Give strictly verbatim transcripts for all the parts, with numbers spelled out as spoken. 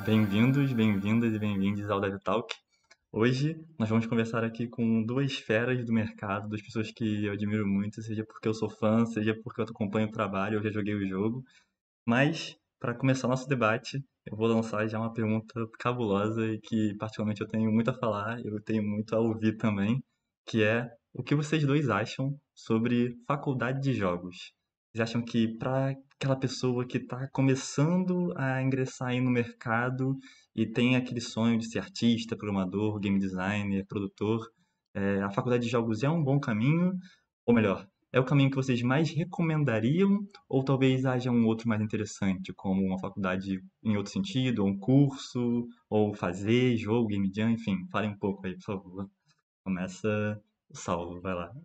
Bem-vindos, bem-vindas e bem-vindos ao DevTalk. Hoje nós vamos conversar aqui com duas feras do mercado, duas pessoas que eu admiro muito, seja porque eu sou fã, seja porque eu acompanho o trabalho, eu já joguei o jogo. Mas, para começar nosso debate, eu vou lançar já uma pergunta cabulosa e que particularmente eu tenho muito a falar, eu tenho muito a ouvir também, que é o que vocês dois acham sobre faculdade de jogos? Vocês acham que para aquela pessoa que está começando a ingressar aí no mercado e tem aquele sonho de ser artista, programador, game designer, produtor, é, a faculdade de jogos é um bom caminho? Ou melhor, é o caminho que vocês mais recomendariam? Ou talvez haja um outro mais interessante, como uma faculdade em outro sentido, ou um curso, ou fazer jogo, game jam, enfim, falem um pouco aí, por favor. Começa o Saulo, vai lá.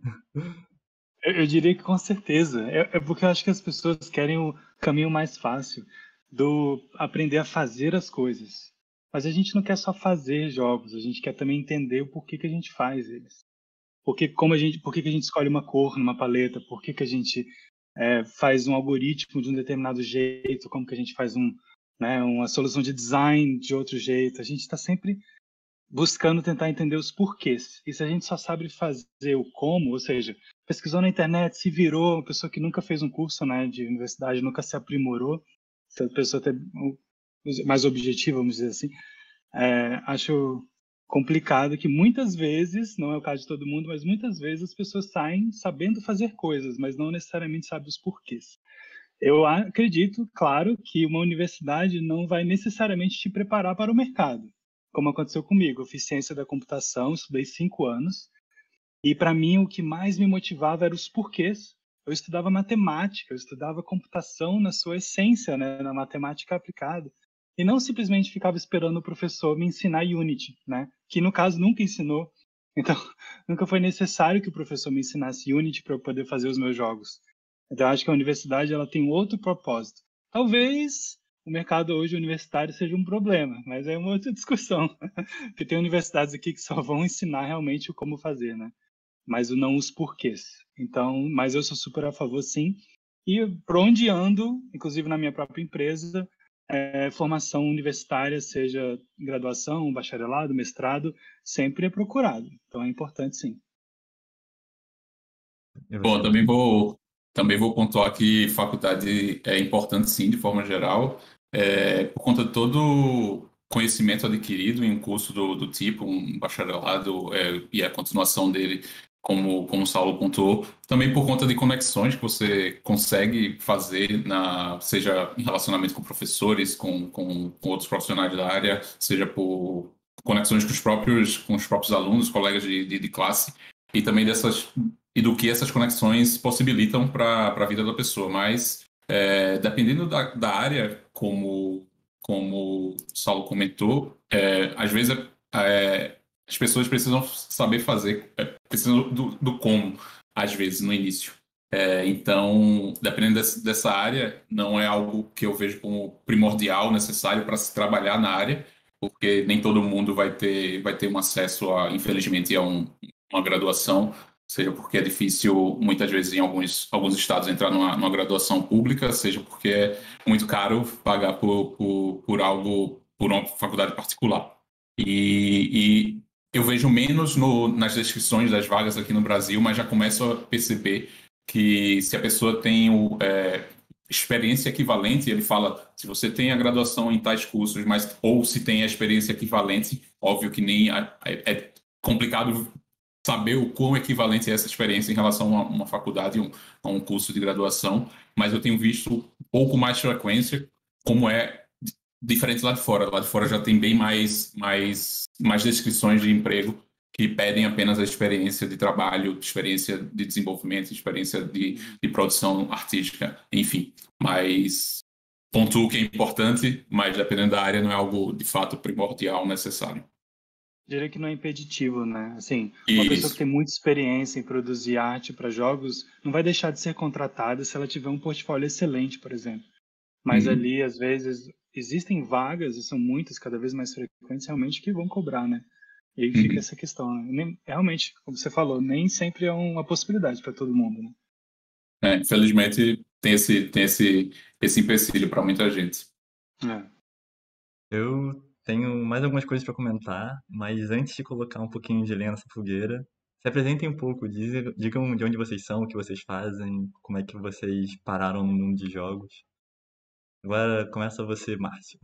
Eu, eu diria que com certeza. É, é porque eu acho que as pessoas querem o caminho mais fácil do aprender a fazer as coisas. Mas a gente não quer só fazer jogos, a gente quer também entender o porquê que a gente faz eles. Porque como a gente, por que que a gente escolhe uma cor numa paleta, por que que a gente é, faz um algoritmo de um determinado jeito, como que a gente faz um, né, uma solução de design de outro jeito. A gente está sempre buscando tentar entender os porquês. E se a gente só sabe fazer o como, ou seja, pesquisou na internet, se virou, uma pessoa que nunca fez um curso, né, de universidade, nunca se aprimorou, se a pessoa tem mais objetivo, vamos dizer assim, é, acho complicado que muitas vezes, não é o caso de todo mundo, mas muitas vezes as pessoas saem sabendo fazer coisas, mas não necessariamente sabem os porquês. Eu acredito, claro, que uma universidade não vai necessariamente te preparar para o mercado, como aconteceu comigo. Eu fiz ciência da computação, estudei cinco anos, e para mim o que mais me motivava eram os porquês. Eu estudava matemática, eu estudava computação na sua essência, né, na matemática aplicada, e não simplesmente ficava esperando o professor me ensinar Unity, né, que no caso nunca ensinou. Então, nunca foi necessário que o professor me ensinasse Unity para eu poder fazer os meus jogos. Então, acho que a universidade ela tem outro propósito. Talvez o mercado hoje universitário seja um problema, mas é uma outra discussão. Porque tem universidades aqui que só vão ensinar realmente o como fazer, né? Mas o não os porquês. Então, mas eu sou super a favor, sim. E por onde ando, inclusive na minha própria empresa, é, formação universitária, seja graduação, bacharelado, mestrado, sempre é procurado. Então é importante, sim. E Bom, você, também vou, também vou pontuar que faculdade é importante, sim, de forma geral, é, por conta de todo o conhecimento adquirido em um curso do, do tipo, um bacharelado, é, e a continuação dele, como, como o Saulo pontuou, também por conta de conexões que você consegue fazer, na, seja em relacionamento com professores, com, com, com outros profissionais da área, seja por conexões com os próprios, com os próprios alunos, colegas de, de, de classe, e também dessas e do que essas conexões possibilitam para a vida da pessoa. Mas, é, dependendo da, da área, como, como o Saulo comentou, é, às vezes é, as pessoas precisam saber fazer, é, precisam do, do como, às vezes, no início. É, então, dependendo desse, dessa área, não é algo que eu vejo como primordial, necessário para se trabalhar na área, porque nem todo mundo vai ter, vai ter um acesso, a, infelizmente, a um, uma graduação, seja porque é difícil, muitas vezes, em alguns, alguns estados, entrar numa, numa graduação pública, seja porque é muito caro pagar por, por, por algo, por uma faculdade particular. E, e eu vejo menos no, nas descrições das vagas aqui no Brasil, mas já começo a perceber que se a pessoa tem o, é, experiência equivalente, ele fala, se você tem a graduação em tais cursos, mas ou se tem a experiência equivalente, óbvio que nem é, é complicado saber o quão equivalente é essa experiência em relação a uma faculdade, um, a um curso de graduação, mas eu tenho visto um pouco mais frequência, como é diferente lá de fora. Lá de fora já tem bem mais, mais, mais descrições de emprego que pedem apenas a experiência de trabalho, experiência de desenvolvimento, experiência de, de produção artística, enfim. Mas pontuo que é importante, mas dependendo da área não é algo de fato primordial, necessário. Diria que não é impeditivo, né? Assim, uma pessoa que Isso. tem muita experiência em produzir arte para jogos não vai deixar de ser contratada se ela tiver um portfólio excelente, por exemplo. Mas Uhum. ali, às vezes, existem vagas, e são muitas, cada vez mais frequentes, realmente, que vão cobrar, né? E aí fica Uhum. essa questão, né? Nem, realmente, como você falou, nem sempre é uma possibilidade para todo mundo, né? É, infelizmente tem esse, tem esse, esse empecilho para muita gente. É. Eu tenho mais algumas coisas para comentar, mas antes de colocar um pouquinho de lenha nessa fogueira, se apresentem um pouco, diz- digam de onde vocês são, o que vocês fazem, como é que vocês pararam no mundo de jogos. Agora começa você, Márcio.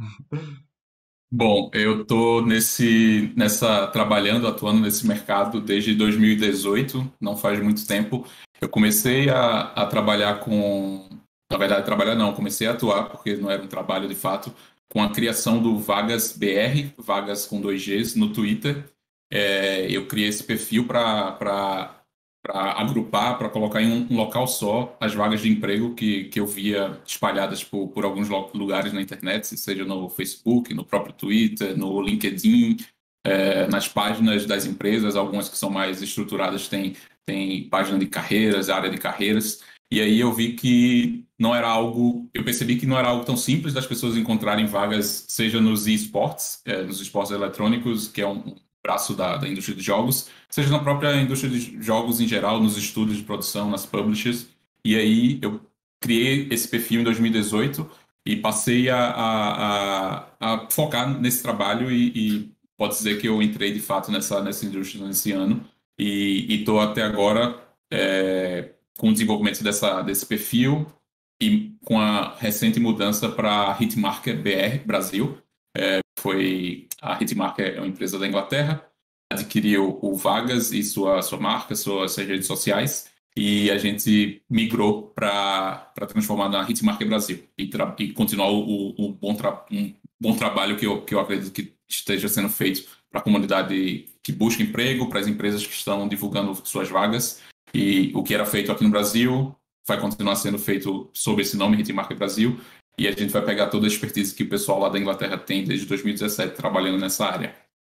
Bom, eu tô nesse, nessa, trabalhando, atuando nesse mercado desde dois mil e dezoito, não faz muito tempo. Eu comecei a, a trabalhar com, na verdade, trabalhar não, comecei a atuar, porque não era um trabalho de fato, com a criação do Vagas B R, Vagas com dois Gs, no Twitter. É, eu criei esse perfil para para agrupar, para colocar em um, um local só as vagas de emprego que, que eu via espalhadas por, por alguns lo- lugares na internet, seja no Facebook, no próprio Twitter, no LinkedIn, é, nas páginas das empresas, algumas que são mais estruturadas têm, têm página de carreiras, área de carreiras, e aí eu vi que não era algo, eu percebi que não era algo tão simples das pessoas encontrarem vagas, seja nos esportes, é, nos esportes eletrônicos, que é um braço da, da indústria de jogos, seja na própria indústria de jogos em geral, nos estúdios de produção, nas publishers. E aí eu criei esse perfil em dois mil e dezoito e passei a, a, a, a focar nesse trabalho e, e pode dizer que eu entrei de fato nessa, nessa indústria nesse ano e estou até agora é, com o desenvolvimento dessa, desse perfil e com a recente mudança para a Hitmarker B R Brasil. Foi a Hitmarker é uma empresa da Inglaterra, adquiriu o Vagas e sua, sua marca, suas redes sociais, e a gente migrou para transformar na Hitmarker Brasil e, tra- e continuar o, o bom, tra- um bom trabalho que eu, que eu acredito que esteja sendo feito para a comunidade que busca emprego, para as empresas que estão divulgando suas vagas. E o que era feito aqui no Brasil vai continuar sendo feito sob esse nome, Hitmarker Brasil, e a gente vai pegar toda a expertise que o pessoal lá da Inglaterra tem desde dois mil e dezessete trabalhando nessa área.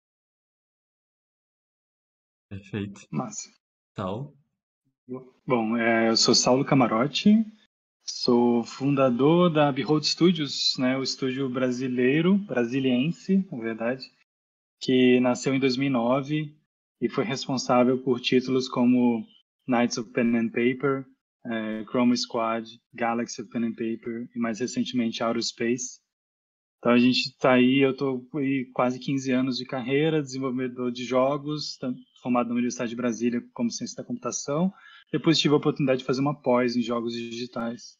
Perfeito. Massa. Tal. Bom, é, eu sou Saulo Camarote, sou fundador da Behold Studios, né, o estúdio brasileiro, brasiliense, na verdade, que nasceu em dois mil e nove e foi responsável por títulos como Knights of Pen and Paper, é, Chroma Squad, Galaxy of Pen and Paper e mais recentemente Outer Space. Então a gente está aí, eu estou aí quase quinze anos de carreira, desenvolvedor de jogos, tam- formado na Universidade de Brasília como ciência da computação. Depois tive a oportunidade de fazer uma pós em jogos digitais.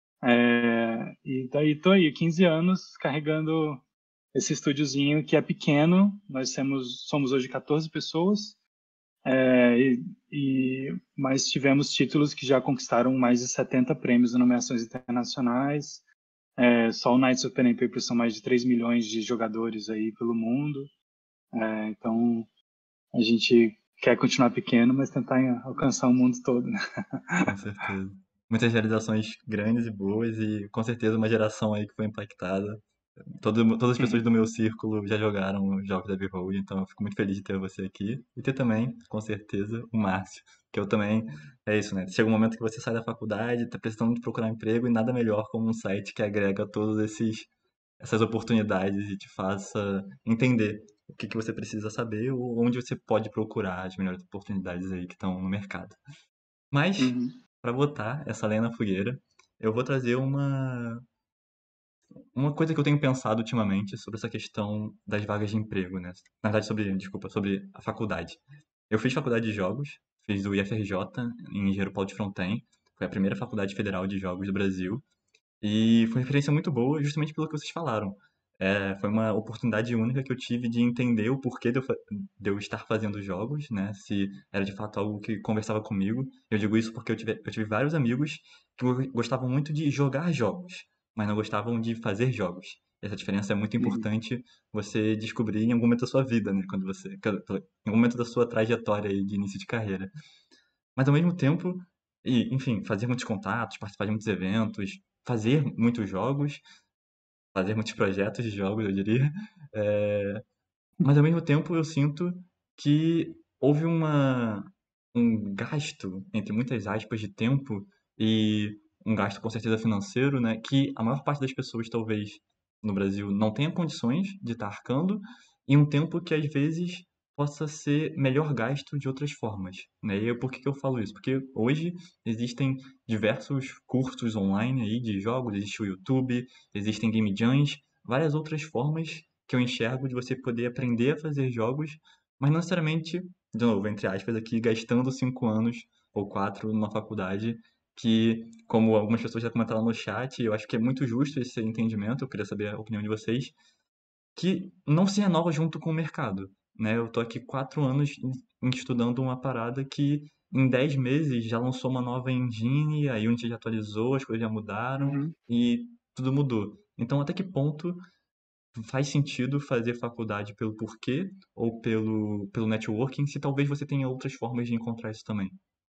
É, e daí estou aí, quinze anos, carregando esse estúdiozinho que é pequeno. Nós temos, somos hoje quatorze pessoas, é, e, e, mas tivemos títulos que já conquistaram mais de setenta prêmios em nomeações internacionais. É, só o Knights of Pen and Paper são mais de três milhões de jogadores aí pelo mundo. É, então, a gente quer continuar pequeno, mas tentar alcançar o mundo todo, né? Com certeza. Muitas realizações grandes e boas e com certeza uma geração aí que foi impactada. Todo, todas as pessoas do meu círculo já jogaram os jogos da Behold, então eu fico muito feliz de ter você aqui. E ter também, com certeza, o Márcio, que eu também, é isso, né? Chega um momento que você sai da faculdade, tá precisando de procurar emprego e nada melhor como um site que agrega todos esses essas oportunidades e te faça entender o que que você precisa saber ou onde você pode procurar as melhores oportunidades aí que estão no mercado. Mas, Uhum. para botar essa lenha na fogueira, eu vou trazer uma, uma coisa que eu tenho pensado ultimamente sobre essa questão das vagas de emprego, né? Na verdade, sobre, desculpa, sobre a faculdade. Eu fiz faculdade de jogos, fiz o I F R J em Engenheiro Paulo de Fronten, foi a primeira faculdade federal de jogos do Brasil, e foi uma experiência muito boa justamente pelo que vocês falaram. É, foi uma oportunidade única que eu tive de entender o porquê de eu, fa- de eu estar fazendo jogos, né? Se era de fato algo que conversava comigo. Eu digo isso porque eu tive, eu tive vários amigos que go- gostavam muito de jogar jogos, mas não gostavam de fazer jogos. Essa diferença é muito Uhum. importante você descobrir em algum momento da sua vida, né? Quando você, em algum momento da sua trajetória aí de início de carreira. Mas ao mesmo tempo, e, enfim, fazer muitos contatos, participar de muitos eventos, fazer muitos jogos, fazer muitos projetos de jogos, eu diria. É, mas ao mesmo tempo eu sinto que houve uma, um gasto, entre muitas aspas, de tempo e um gasto com certeza financeiro, né, que a maior parte das pessoas talvez no Brasil não tenha condições de estar arcando e um tempo que às vezes possa ser melhor gasto de outras formas, né? E eu- por que que eu falo isso? Porque hoje existem diversos cursos online aí de jogos, existe o YouTube, existem game jams, várias outras formas que eu enxergo de você poder aprender a fazer jogos, mas não necessariamente, de novo, entre aspas, aqui, gastando cinco anos ou quatro numa faculdade, que, como algumas pessoas já comentaram no chat, eu acho que é muito justo esse entendimento, eu queria saber a opinião de vocês, que não se renova junto com o mercado, né? Eu tô aqui quatro anos em- estudando uma parada que em dez meses já lançou uma nova engine, a Unity já atualizou, as coisas já mudaram Uhum. e tudo mudou. Então, até que ponto faz sentido fazer faculdade pelo porquê ou pelo, pelo networking, se talvez você tenha outras formas de encontrar isso também?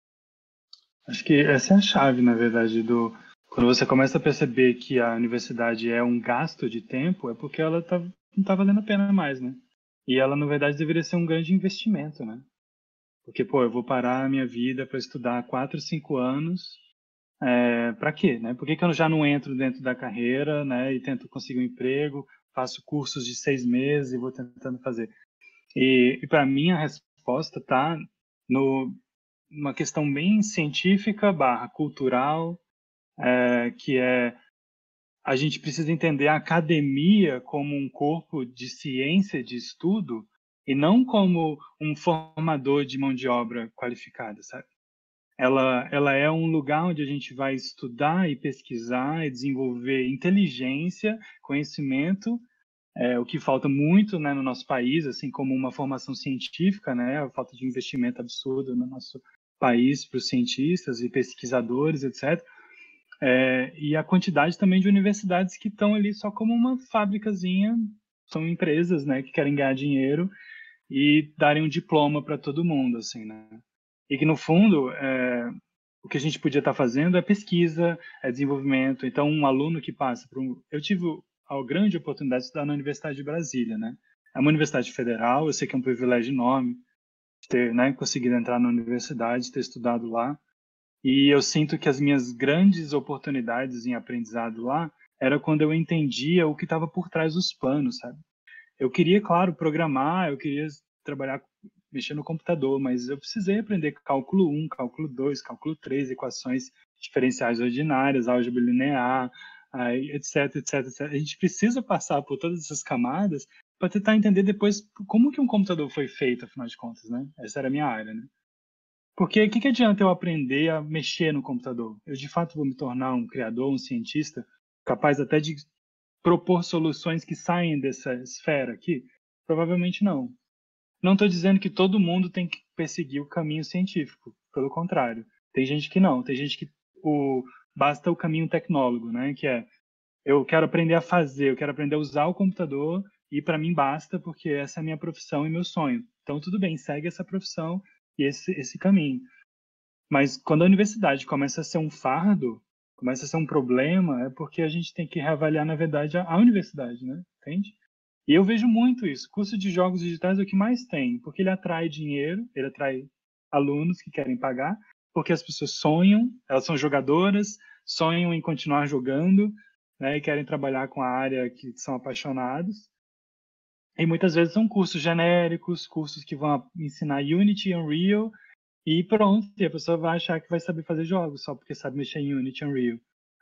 Acho que essa é a chave, na verdade, do quando você começa a perceber que a universidade é um gasto de tempo, é porque ela tá, não está valendo a pena mais, né? E ela, na verdade, deveria ser um grande investimento, né? Porque, pô, eu vou parar a minha vida para estudar quatro, cinco anos, é, para quê, né? Por que que eu já não entro dentro da carreira, né? E tento conseguir um emprego, faço cursos de seis meses e vou tentando fazer. E, e para mim a resposta tá no uma questão bem científica barra cultural, é, que é a gente precisa entender a academia como um corpo de ciência, de estudo, e não como um formador de mão de obra qualificada, sabe? Ela, ela é um lugar onde a gente vai estudar e pesquisar e desenvolver inteligência, conhecimento, é, o que falta muito, né, no nosso país, assim como uma formação científica, né, a falta de investimento absurdo no nosso país para os cientistas e pesquisadores, etcétera. É, e a quantidade também de universidades que estão ali só como uma fábricazinha, são empresas, né, que querem ganhar dinheiro e darem um diploma para todo mundo, assim, né? E que no fundo é, o que a gente podia estar fazendo é pesquisa, é desenvolvimento. Então, um aluno que passa por um... Eu tive a grande oportunidade de estudar na Universidade de Brasília, né? É uma universidade federal, eu sei que é um privilégio enorme ter, né, conseguido entrar na universidade, ter estudado lá. E eu sinto que as minhas grandes oportunidades em aprendizado lá era quando eu entendia o que estava por trás dos panos, sabe? Eu queria, claro, programar, eu queria trabalhar, mexer no computador, mas eu precisei aprender cálculo um, cálculo dois, cálculo três, equações diferenciais ordinárias, álgebra linear, aí, etc, etc, etcétera. A gente precisa passar por todas essas camadas para tentar entender depois como que um computador foi feito, afinal de contas, né? Essa era a minha área, né? Porque o que, que adianta eu aprender a mexer no computador? Eu, de fato, vou me tornar um criador, um cientista, capaz até de propor soluções que saem dessa esfera aqui? Provavelmente não. Não estou dizendo que todo mundo tem que perseguir o caminho científico. Pelo contrário. Tem gente que não. Tem gente que o, basta o caminho tecnólogo, né? Que é, eu quero aprender a fazer, eu quero aprender a usar o computador e para mim basta porque essa é a minha profissão e meu sonho. Então, tudo bem, segue essa profissão e esse, esse caminho. Mas quando a universidade começa a ser um fardo, começa a ser um problema, é porque a gente tem que reavaliar, na verdade, a, a universidade, né? Entende? E eu vejo muito isso. O curso de jogos digitais é o que mais tem, porque ele atrai dinheiro, ele atrai alunos que querem pagar, porque as pessoas sonham, elas são jogadoras, sonham em continuar jogando, né, e querem trabalhar com a área que são apaixonados. E muitas vezes são cursos genéricos, cursos que vão ensinar Unity e Unreal, e pronto, e a pessoa vai achar que vai saber fazer jogos só porque sabe mexer em Unity e Unreal.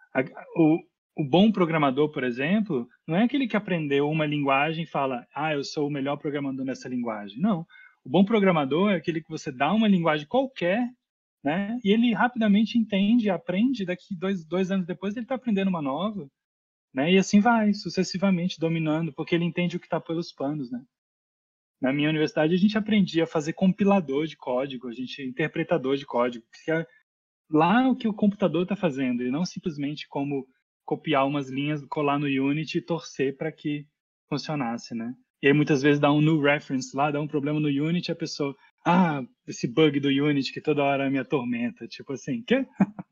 O, o bom programador, por exemplo, não é aquele que aprendeu uma linguagem e fala, ah, eu sou o melhor programador nessa linguagem. Não. O bom programador é aquele que você dá uma linguagem qualquer, né? E ele rapidamente entende, aprende, daqui dois, dois anos depois ele está aprendendo uma nova, né? E assim vai, sucessivamente, dominando, porque ele entende o que está pelos panos, né? Na minha universidade, a gente aprendia a fazer compilador de código, a gente interpretador de código, que é lá o que o computador está fazendo, e não simplesmente como copiar umas linhas, colar no Unity e torcer para que funcionasse, né? E aí muitas vezes dá um new reference lá, dá um problema no Unity, a pessoa, ah, esse bug do Unity que toda hora me atormenta, tipo assim, quê?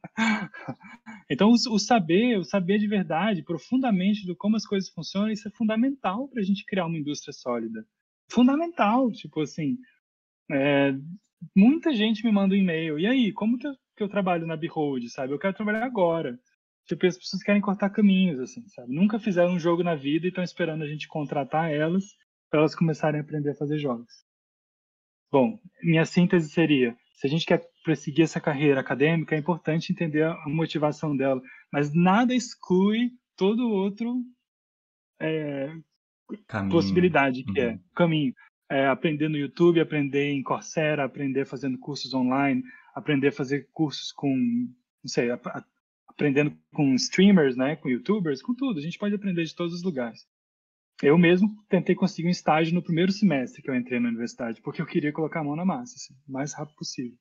Então o, o saber, o saber de verdade, profundamente do como as coisas funcionam, isso é fundamental para a gente criar uma indústria sólida. Fundamental, tipo assim, é, muita gente me manda um e-mail. E aí, como que eu, que eu trabalho na Behold, sabe? Eu quero trabalhar agora. Tipo, as pessoas querem cortar caminhos, assim, sabe? Nunca fizeram um jogo na vida e estão esperando a gente contratar elas para elas começarem a aprender a fazer jogos. Bom, minha síntese seria, se a gente quer perseguir essa carreira acadêmica, é importante entender a motivação dela, mas nada exclui todo outro é, Caminho. possibilidade que é Uhum. caminho. É, aprender no YouTube, aprender em Coursera, aprender fazendo cursos online, aprender a fazer cursos com, não sei, a- a- aprendendo com streamers, né, com YouTubers, com tudo. A gente pode aprender de todos os lugares. Eu mesmo tentei conseguir um estágio no primeiro semestre que eu entrei na universidade, porque eu queria colocar a mão na massa, assim, o mais rápido possível.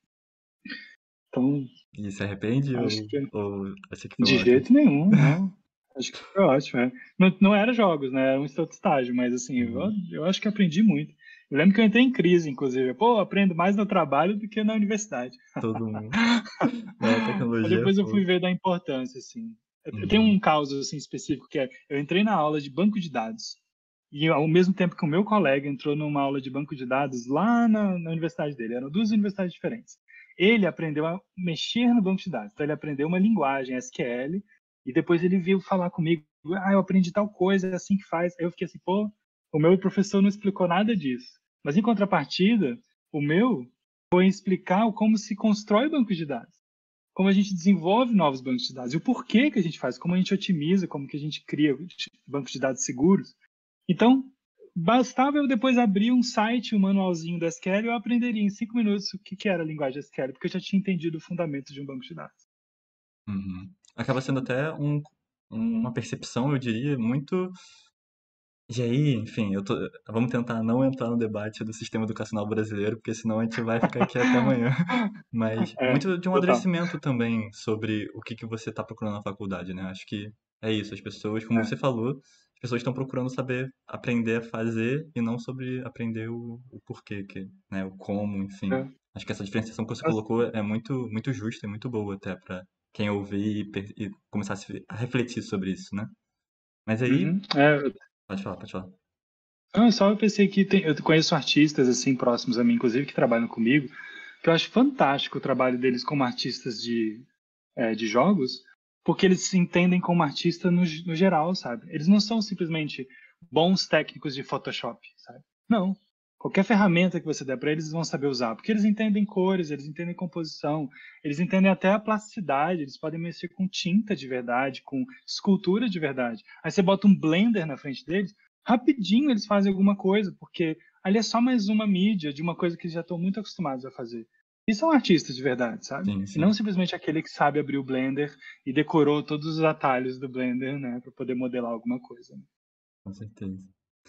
Então, E se arrepende acho ou, que ou acha que foi de ótimo? jeito nenhum, não. Acho que foi ótimo. É. Não, não era jogos, né? Era um outro estágio, mas assim, eu, Uhum. eu acho que aprendi muito. Eu lembro que eu entrei em crise, inclusive. Pô, eu aprendo mais no trabalho do que na universidade. Todo mundo. É, a Mas tecnologia depois eu fui foi. ver da importância, assim. Eu eu tenho Uhum. um caso assim, específico que é, eu entrei na aula de banco de dados. E ao mesmo tempo que o meu colega entrou numa aula de banco de dados lá na, na universidade dele, eram duas universidades diferentes. Ele aprendeu a mexer no banco de dados, então ele aprendeu uma linguagem S Q L e depois ele veio falar comigo, ah, eu aprendi tal coisa, é assim que faz. Aí eu fiquei assim, pô, o meu professor não explicou nada disso. Mas em contrapartida, o meu foi explicar como se constrói banco de dados, como a gente desenvolve novos bancos de dados e o porquê que a gente faz, como a gente otimiza, como que a gente cria bancos de dados seguros. Então, bastava eu depois abrir um site, um manualzinho do S Q L, e eu aprenderia em cinco minutos o que, que era a linguagem S Q L, porque eu já tinha entendido o fundamento de um banco de dados. Uhum. Acaba sendo até um, uma percepção, eu diria, muito. E aí, enfim, eu tô... vamos tentar não entrar no debate do sistema educacional brasileiro, porque senão a gente vai ficar aqui até amanhã. Mas É, muito de um total. amadurecimento também sobre o que que você está procurando na faculdade, né? Acho que é isso. As pessoas, como É. você falou, as pessoas estão procurando saber aprender a fazer e não sobre aprender o, o porquê, que, né? O como, enfim. É. Acho que essa diferenciação que você Mas, colocou é muito, muito justa e muito boa até para quem ouvir e, per- e começar a, se- a refletir sobre isso, né? Mas aí, uhum, é, pode falar, pode falar. não, só eu pensei que tem, eu conheço artistas assim próximos a mim, inclusive que trabalham comigo, que eu acho fantástico o trabalho deles como artistas de, é, de jogos, porque eles se entendem como artista no, no geral, sabe? Eles não são simplesmente bons técnicos de Photoshop, sabe? Não. Qualquer ferramenta que você der para eles, eles vão saber usar, porque eles entendem cores, eles entendem composição, eles entendem até a plasticidade, eles podem mexer com tinta de verdade, com escultura de verdade. Aí você bota um Blender na frente deles, rapidinho eles fazem alguma coisa, porque ali é só mais uma mídia de uma coisa que eles já estão muito acostumados a fazer. E são artistas de verdade, sabe? Sim, E não sim, simplesmente aquele que sabe abrir o Blender e decorou todos os atalhos do Blender, né, para poder modelar alguma coisa. Né? com certeza.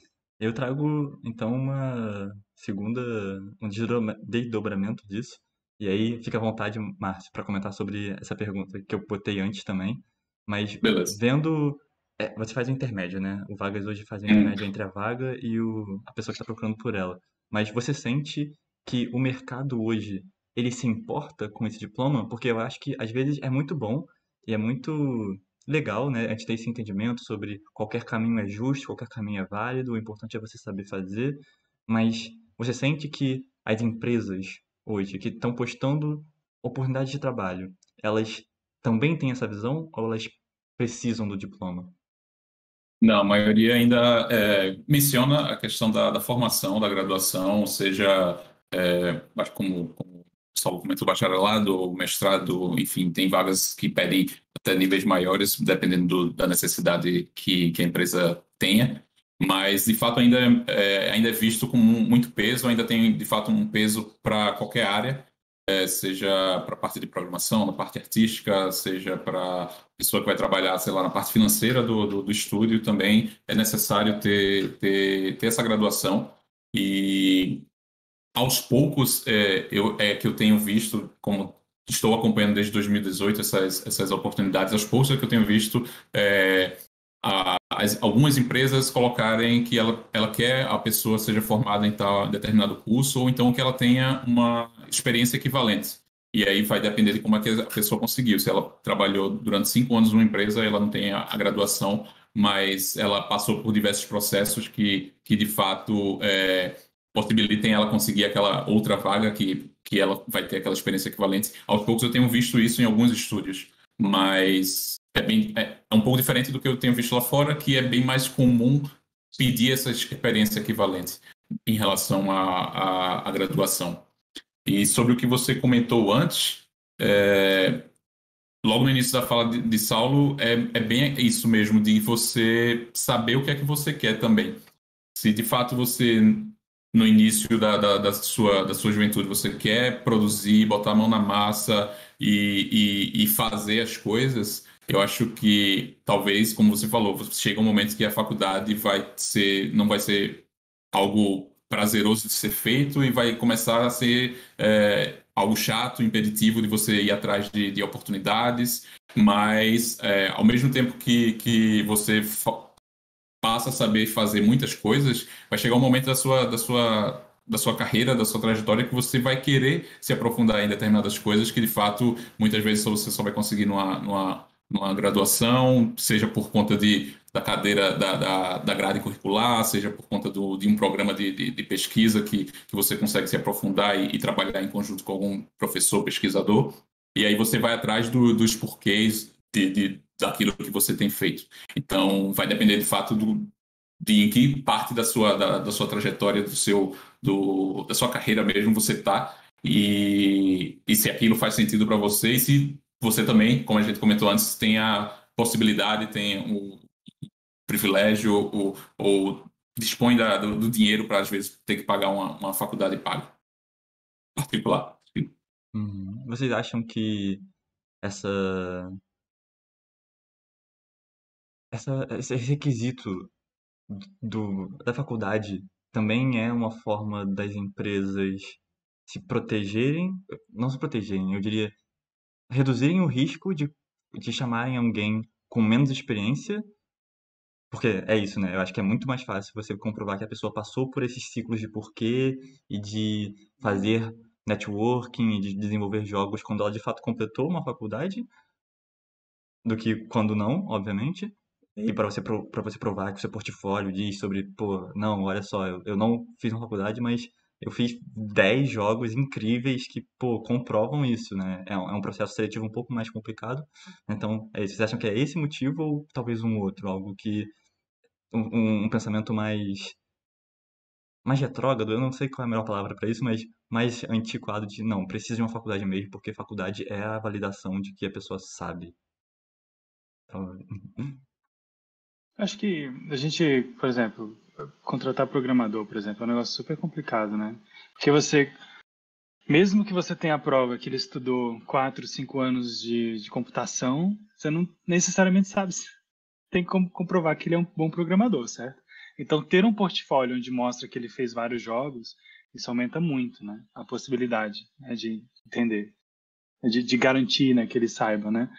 Eu trago, então, uma segunda, um desdobra- desdobramento disso. E aí, fica à vontade, Márcio, para comentar sobre essa pergunta que eu botei antes também. Mas, Beleza. vendo. É, você faz o intermédio, né? O Vagas hoje faz o Hum. intermédio entre a vaga e o, a pessoa que está procurando por ela. Mas você sente que o mercado hoje, ele se importa com esse diploma? Porque eu acho que, às vezes, é muito bom e é muito legal, né? A gente ter esse entendimento sobre qualquer caminho é justo, qualquer caminho é válido, o importante é você saber fazer, mas você sente que as empresas hoje que estão postando oportunidades de trabalho, elas também têm essa visão ou elas precisam do diploma? Não, a maioria ainda é, menciona a questão da, da formação, da graduação, seja é, como, como só comentou, bacharelado ou mestrado, enfim, tem vagas que pedem até níveis maiores, dependendo do, da necessidade que, que a empresa tenha. Mas, de fato, ainda é, ainda é visto com muito peso, ainda tem, de fato, um peso para qualquer área, é, seja para a parte de programação, na parte artística, seja para pessoa que vai trabalhar, sei lá, na parte financeira do, do, do estúdio também é necessário ter, ter, ter essa graduação. E aos poucos é, eu, é que eu tenho visto, como estou acompanhando desde dois mil e dezoito essas, essas oportunidades, aos poucos é que eu tenho visto é, a, as, algumas empresas colocarem que ela, ela quer a pessoa seja formada em tal determinado curso ou então que ela tenha uma experiência equivalente. E aí vai depender de como é que a pessoa conseguiu. Se ela trabalhou durante cinco anos numa empresa, ela não tem a, a graduação, mas ela passou por diversos processos que, que de fato, é, possibilitem ela conseguir aquela outra vaga que, que ela vai ter aquela experiência equivalente. Aos poucos eu tenho visto isso em alguns estúdios, mas é, bem, é, é um pouco diferente do que eu tenho visto lá fora, que é bem mais comum pedir essa experiência equivalente em relação à, à, à graduação. E sobre o que você comentou antes, é, logo no início da fala de, de Saulo, é, é bem isso mesmo, de você saber o que é que você quer também. Se de fato você, no início da, da, da sua, da sua juventude, você quer produzir, botar a mão na massa e, e, e fazer as coisas, eu acho que talvez, como você falou, chega um momento que a faculdade vai ser, não vai ser algo prazeroso de ser feito e vai começar a ser é, algo chato, impeditivo de você ir atrás de, de oportunidades, mas é, ao mesmo tempo que, que você passa a saber fazer muitas coisas, vai chegar um momento da sua, da sua, da sua carreira, da sua trajetória, que você vai querer se aprofundar em determinadas coisas que, de fato, muitas vezes você só vai conseguir numa, numa, numa graduação, seja por conta de, da cadeira da, da, da grade curricular, seja por conta do, de um programa de, de, de pesquisa que, que você consegue se aprofundar e, e trabalhar em conjunto com algum professor, pesquisador. E aí você vai atrás do, dos porquês de, de, daquilo que você tem feito. Então, vai depender de fato do, de em que parte da sua, da, da sua trajetória, do seu, do, da sua carreira mesmo você está, e, e se aquilo faz sentido para você, e se você também, como a gente comentou antes, tem a possibilidade, tem o privilégio ou, ou dispõe da, do, do dinheiro para, às vezes, ter que pagar uma, uma faculdade paga particular. Uhum. Vocês acham que essa, essa, esse requisito do, da faculdade também é uma forma das empresas se protegerem, não se protegerem, eu diria reduzirem o risco de, de chamarem alguém com menos experiência, porque é isso, né? Eu acho que é muito mais fácil você comprovar que a pessoa passou por esses ciclos de porquê e de fazer networking e de desenvolver jogos quando ela de fato completou uma faculdade do que quando não, obviamente. E para você para você provar que o seu portfólio diz sobre, pô, não, olha só, eu, eu não fiz uma faculdade, mas eu fiz dez jogos incríveis que, pô, comprovam isso, né? É um, é um processo seletivo um pouco mais complicado. Então, é isso. Vocês acham que é esse motivo ou talvez um outro? Algo que. Um, um- um pensamento mais. Mais retrógrado, eu não sei qual é a melhor palavra para isso, mas mais antiquado de, não, precisa de uma faculdade mesmo, porque faculdade é a validação de que a pessoa sabe. Então, Acho que a gente, por exemplo, contratar programador, por exemplo, é um negócio super complicado, né? Porque você, mesmo que você tenha a prova que ele estudou quatro, cinco anos de, de computação, você não necessariamente sabe se tem como comprovar que ele é um bom programador, certo? Então, ter um portfólio onde mostra que ele fez vários jogos, isso aumenta muito, né? A possibilidade, né, de entender, de, de garantir, né, que ele saiba, né?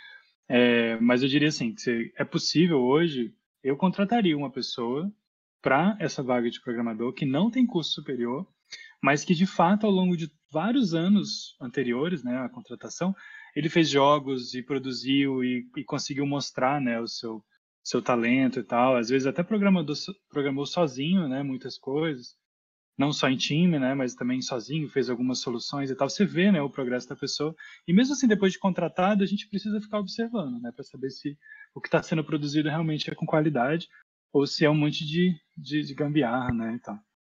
É, mas eu diria assim, que se é possível hoje, eu contrataria uma pessoa para essa vaga de programador que não tem curso superior, mas que de fato ao longo de vários anos anteriores, né, à contratação, ele fez jogos e produziu e, e conseguiu mostrar, né, o seu seu talento e tal. Às vezes até programador, programou sozinho, né, muitas coisas, não só em time, né, mas também sozinho, fez algumas soluções e tal. Você vê, né, o progresso da pessoa. E mesmo assim, depois de contratado, a gente precisa ficar observando, né, para saber se o que está sendo produzido realmente é com qualidade ou se é um monte de, de, de gambiarra, né, e tal.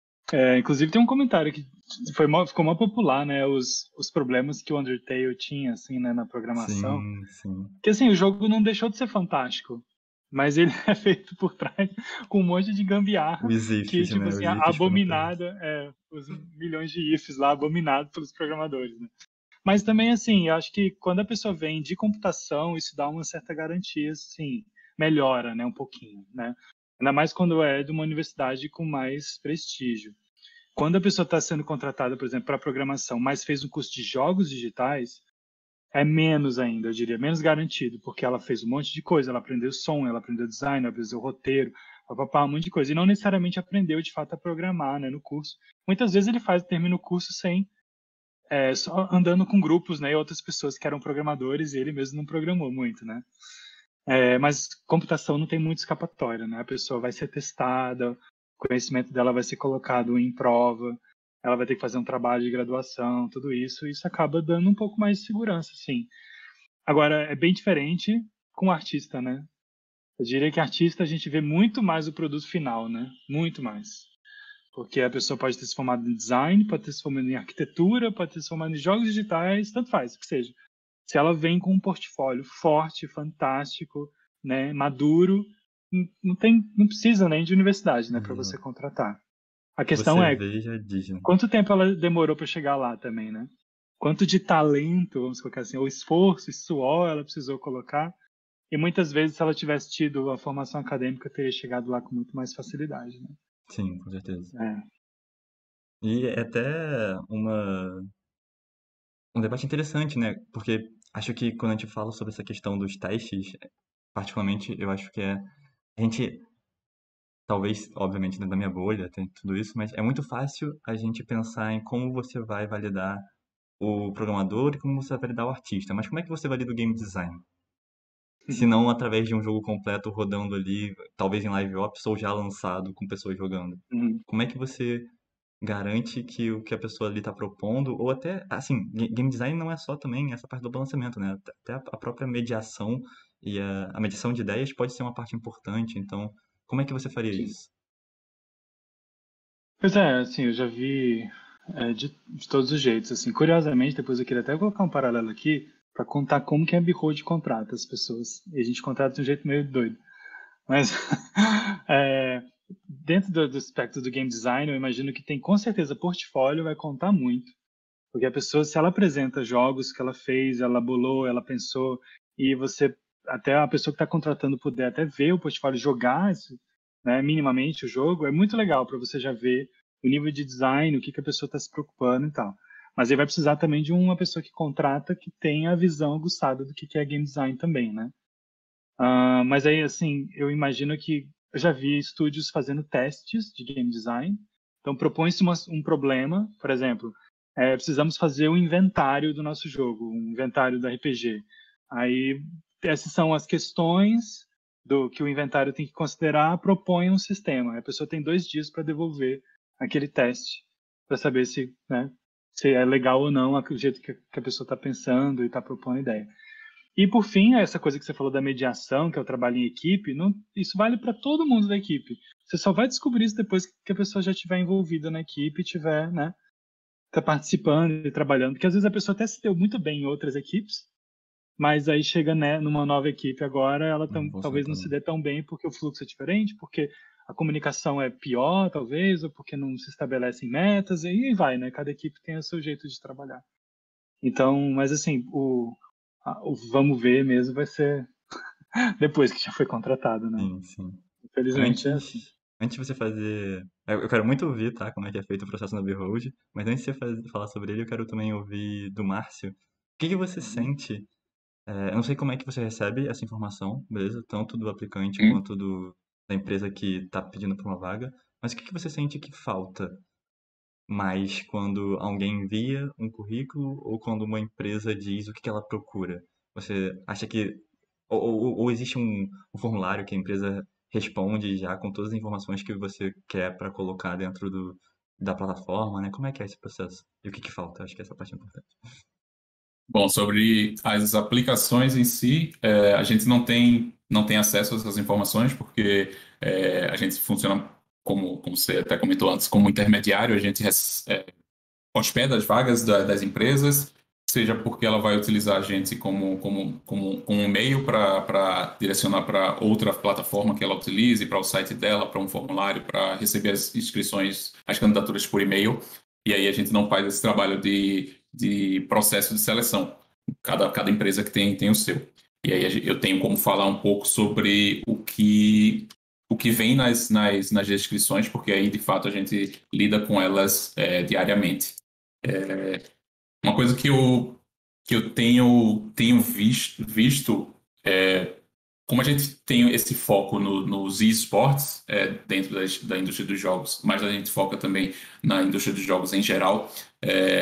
É, inclusive tem um comentário que foi mó, ficou mó popular, né, os, os problemas que o Undertale tinha, assim, né, na programação. sim, sim. Que assim, o jogo não deixou de ser fantástico, mas ele é feito por trás com um monte de gambiarra Os que, ifs, tipo né? assim, Os ifs foram criados. abominada, é, os milhões de ifs lá, abominados pelos programadores, né? Mas também, assim, eu acho que quando a pessoa vem de computação, isso dá uma certa garantia, assim, melhora, né, um pouquinho, né? Ainda mais quando é de uma universidade com mais prestígio. Quando a pessoa está sendo contratada, por exemplo, para programação, mas fez um curso de jogos digitais, é menos ainda, eu diria, menos garantido, porque ela fez um monte de coisa, ela aprendeu som, ela aprendeu design, ela aprendeu roteiro, papapá, um monte de coisa, e não necessariamente aprendeu de fato a programar, né, no curso. Muitas vezes ele faz, termina o curso sem, é, só andando com grupos, né, e outras pessoas que eram programadores, e ele mesmo não programou muito, né. É, mas computação não tem muito escapatória, né, a pessoa vai ser testada, o conhecimento dela vai ser colocado em prova, ela vai ter que fazer um trabalho de graduação, tudo isso, e isso acaba dando um pouco mais de segurança, sim. Agora, é bem diferente com o artista, né? Eu diria que artista a gente vê muito mais o produto final, né? Muito mais. Porque a pessoa pode ter se formado em design, pode ter se formado em arquitetura, pode ter se formado em jogos digitais, tanto faz, o que seja. Se ela vem com um portfólio forte, fantástico, né, maduro, não, tem, não precisa nem de universidade, né, para Exato. você contratar. A questão Você é vê e já diz, né? quanto tempo ela demorou para chegar lá também, né? Quanto de talento, vamos colocar assim, ou esforço e suor ela precisou colocar. E muitas vezes, se ela tivesse tido a formação acadêmica, teria chegado lá com muito mais facilidade, né? Sim, com certeza. É. E é até uma, um debate interessante, né? Porque acho que quando a gente fala sobre essa questão dos testes, particularmente, eu acho que é. A gente, talvez, obviamente, dentro da minha bolha, tem tudo isso, mas é muito fácil a gente pensar em como você vai validar o programador e como você vai validar o artista. Mas como é que você valida o game design? Se não através de um jogo completo rodando ali, talvez em live ops ou já lançado com pessoas jogando. Uhum. Como é que você garante que o que a pessoa ali está propondo, ou até, assim, ga- game design não é só também essa parte do balanceamento, né? Até a a própria mediação e a, a medição de ideias pode ser uma parte importante. Então, como é que você faria Sim. isso? Pois é, assim, eu já vi é, de, de todos os jeitos, assim. Curiosamente, depois eu queria até colocar um paralelo aqui para contar como que a Behold contrata as pessoas. E a gente contrata de um jeito meio doido. Mas é, dentro do, do espectro do game design, eu imagino que tem com certeza portfólio vai contar muito. Porque a pessoa, se ela apresenta jogos que ela fez, ela bolou, ela pensou, e você, até a pessoa que está contratando puder até ver o portfólio, jogar esse, né, minimamente o jogo, é muito legal para você já ver o nível de design, o que, que a pessoa está se preocupando e tal. Mas aí vai precisar também de uma pessoa que contrata que tenha a visão aguçada do que, que é game design também, né? Ah, mas aí, assim, eu imagino que eu já vi estúdios fazendo testes de game design. Então, propõe-se uma- um problema, por exemplo, é, precisamos fazer o inventário do nosso jogo, um inventário do R P G. Aí, essas são as questões do que o inventário tem que considerar, propõe um sistema. A pessoa tem dois dias para devolver aquele teste, para saber se, né, se é legal ou não o jeito que que a pessoa está pensando e está propondo a ideia. E por fim, essa coisa que você falou da mediação, que é o trabalho em equipe, não, isso vale para todo mundo da equipe. Você só vai descobrir isso depois que a pessoa já estiver envolvida na equipe, tiver, né, tá participando e trabalhando. Porque às vezes a pessoa até se deu muito bem em outras equipes, mas aí chega, né, numa nova equipe agora, ela Não tam, talvez não se funciona. dê tão bem porque o fluxo é diferente, porque a comunicação é pior, talvez, ou porque não se estabelecem metas, e aí vai, né? Cada equipe tem o seu jeito de trabalhar. Então, mas assim, o, a- o vamos ver mesmo vai ser depois que já foi contratado, né? Sim, sim. Infelizmente é assim. Antes, antes de você fazer. Eu eu quero muito ouvir, tá? Como é que é feito o processo na Behold, mas antes de você faz- falar sobre ele, eu quero também ouvir do Márcio. O que que você Uhum. sente? é, eu não sei como é que você recebe essa informação, beleza? Tanto do aplicante Hum. quanto do, da empresa que está pedindo por uma vaga, mas o que que você sente que falta mais quando alguém envia um currículo ou quando uma empresa diz o que que ela procura? Você acha que. Ou, ou- ou existe um, um formulário que a empresa responde já com todas as informações que você quer para colocar dentro do, da plataforma, né? Como é que é esse processo? E o que que falta? Acho que essa parte é importante. Bom, sobre as aplicações em si, é, a gente não tem, não tem acesso a essas informações porque é, a gente funciona, como, como você até comentou antes, como intermediário, a gente é, hospeda as vagas da- das empresas, seja porque ela vai utilizar a gente como, como, como, como um meio para direcionar para outra plataforma que ela utilize, para o site dela, para um formulário, para receber as inscrições, as candidaturas por e-mail. E aí a gente não faz esse trabalho de, de processo de seleção. Cada, cada empresa que tem, tem o seu. E aí a gente- eu tenho como falar um pouco sobre o que, o que vem nas, nas, nas descrições, porque aí de fato a gente lida com elas é, diariamente. Uma coisa que eu, que eu tenho, tenho visto, visto é, como a gente tem esse foco no, nos esportes é, dentro das, da indústria dos jogos, mas a gente foca também na indústria dos jogos em geral, é,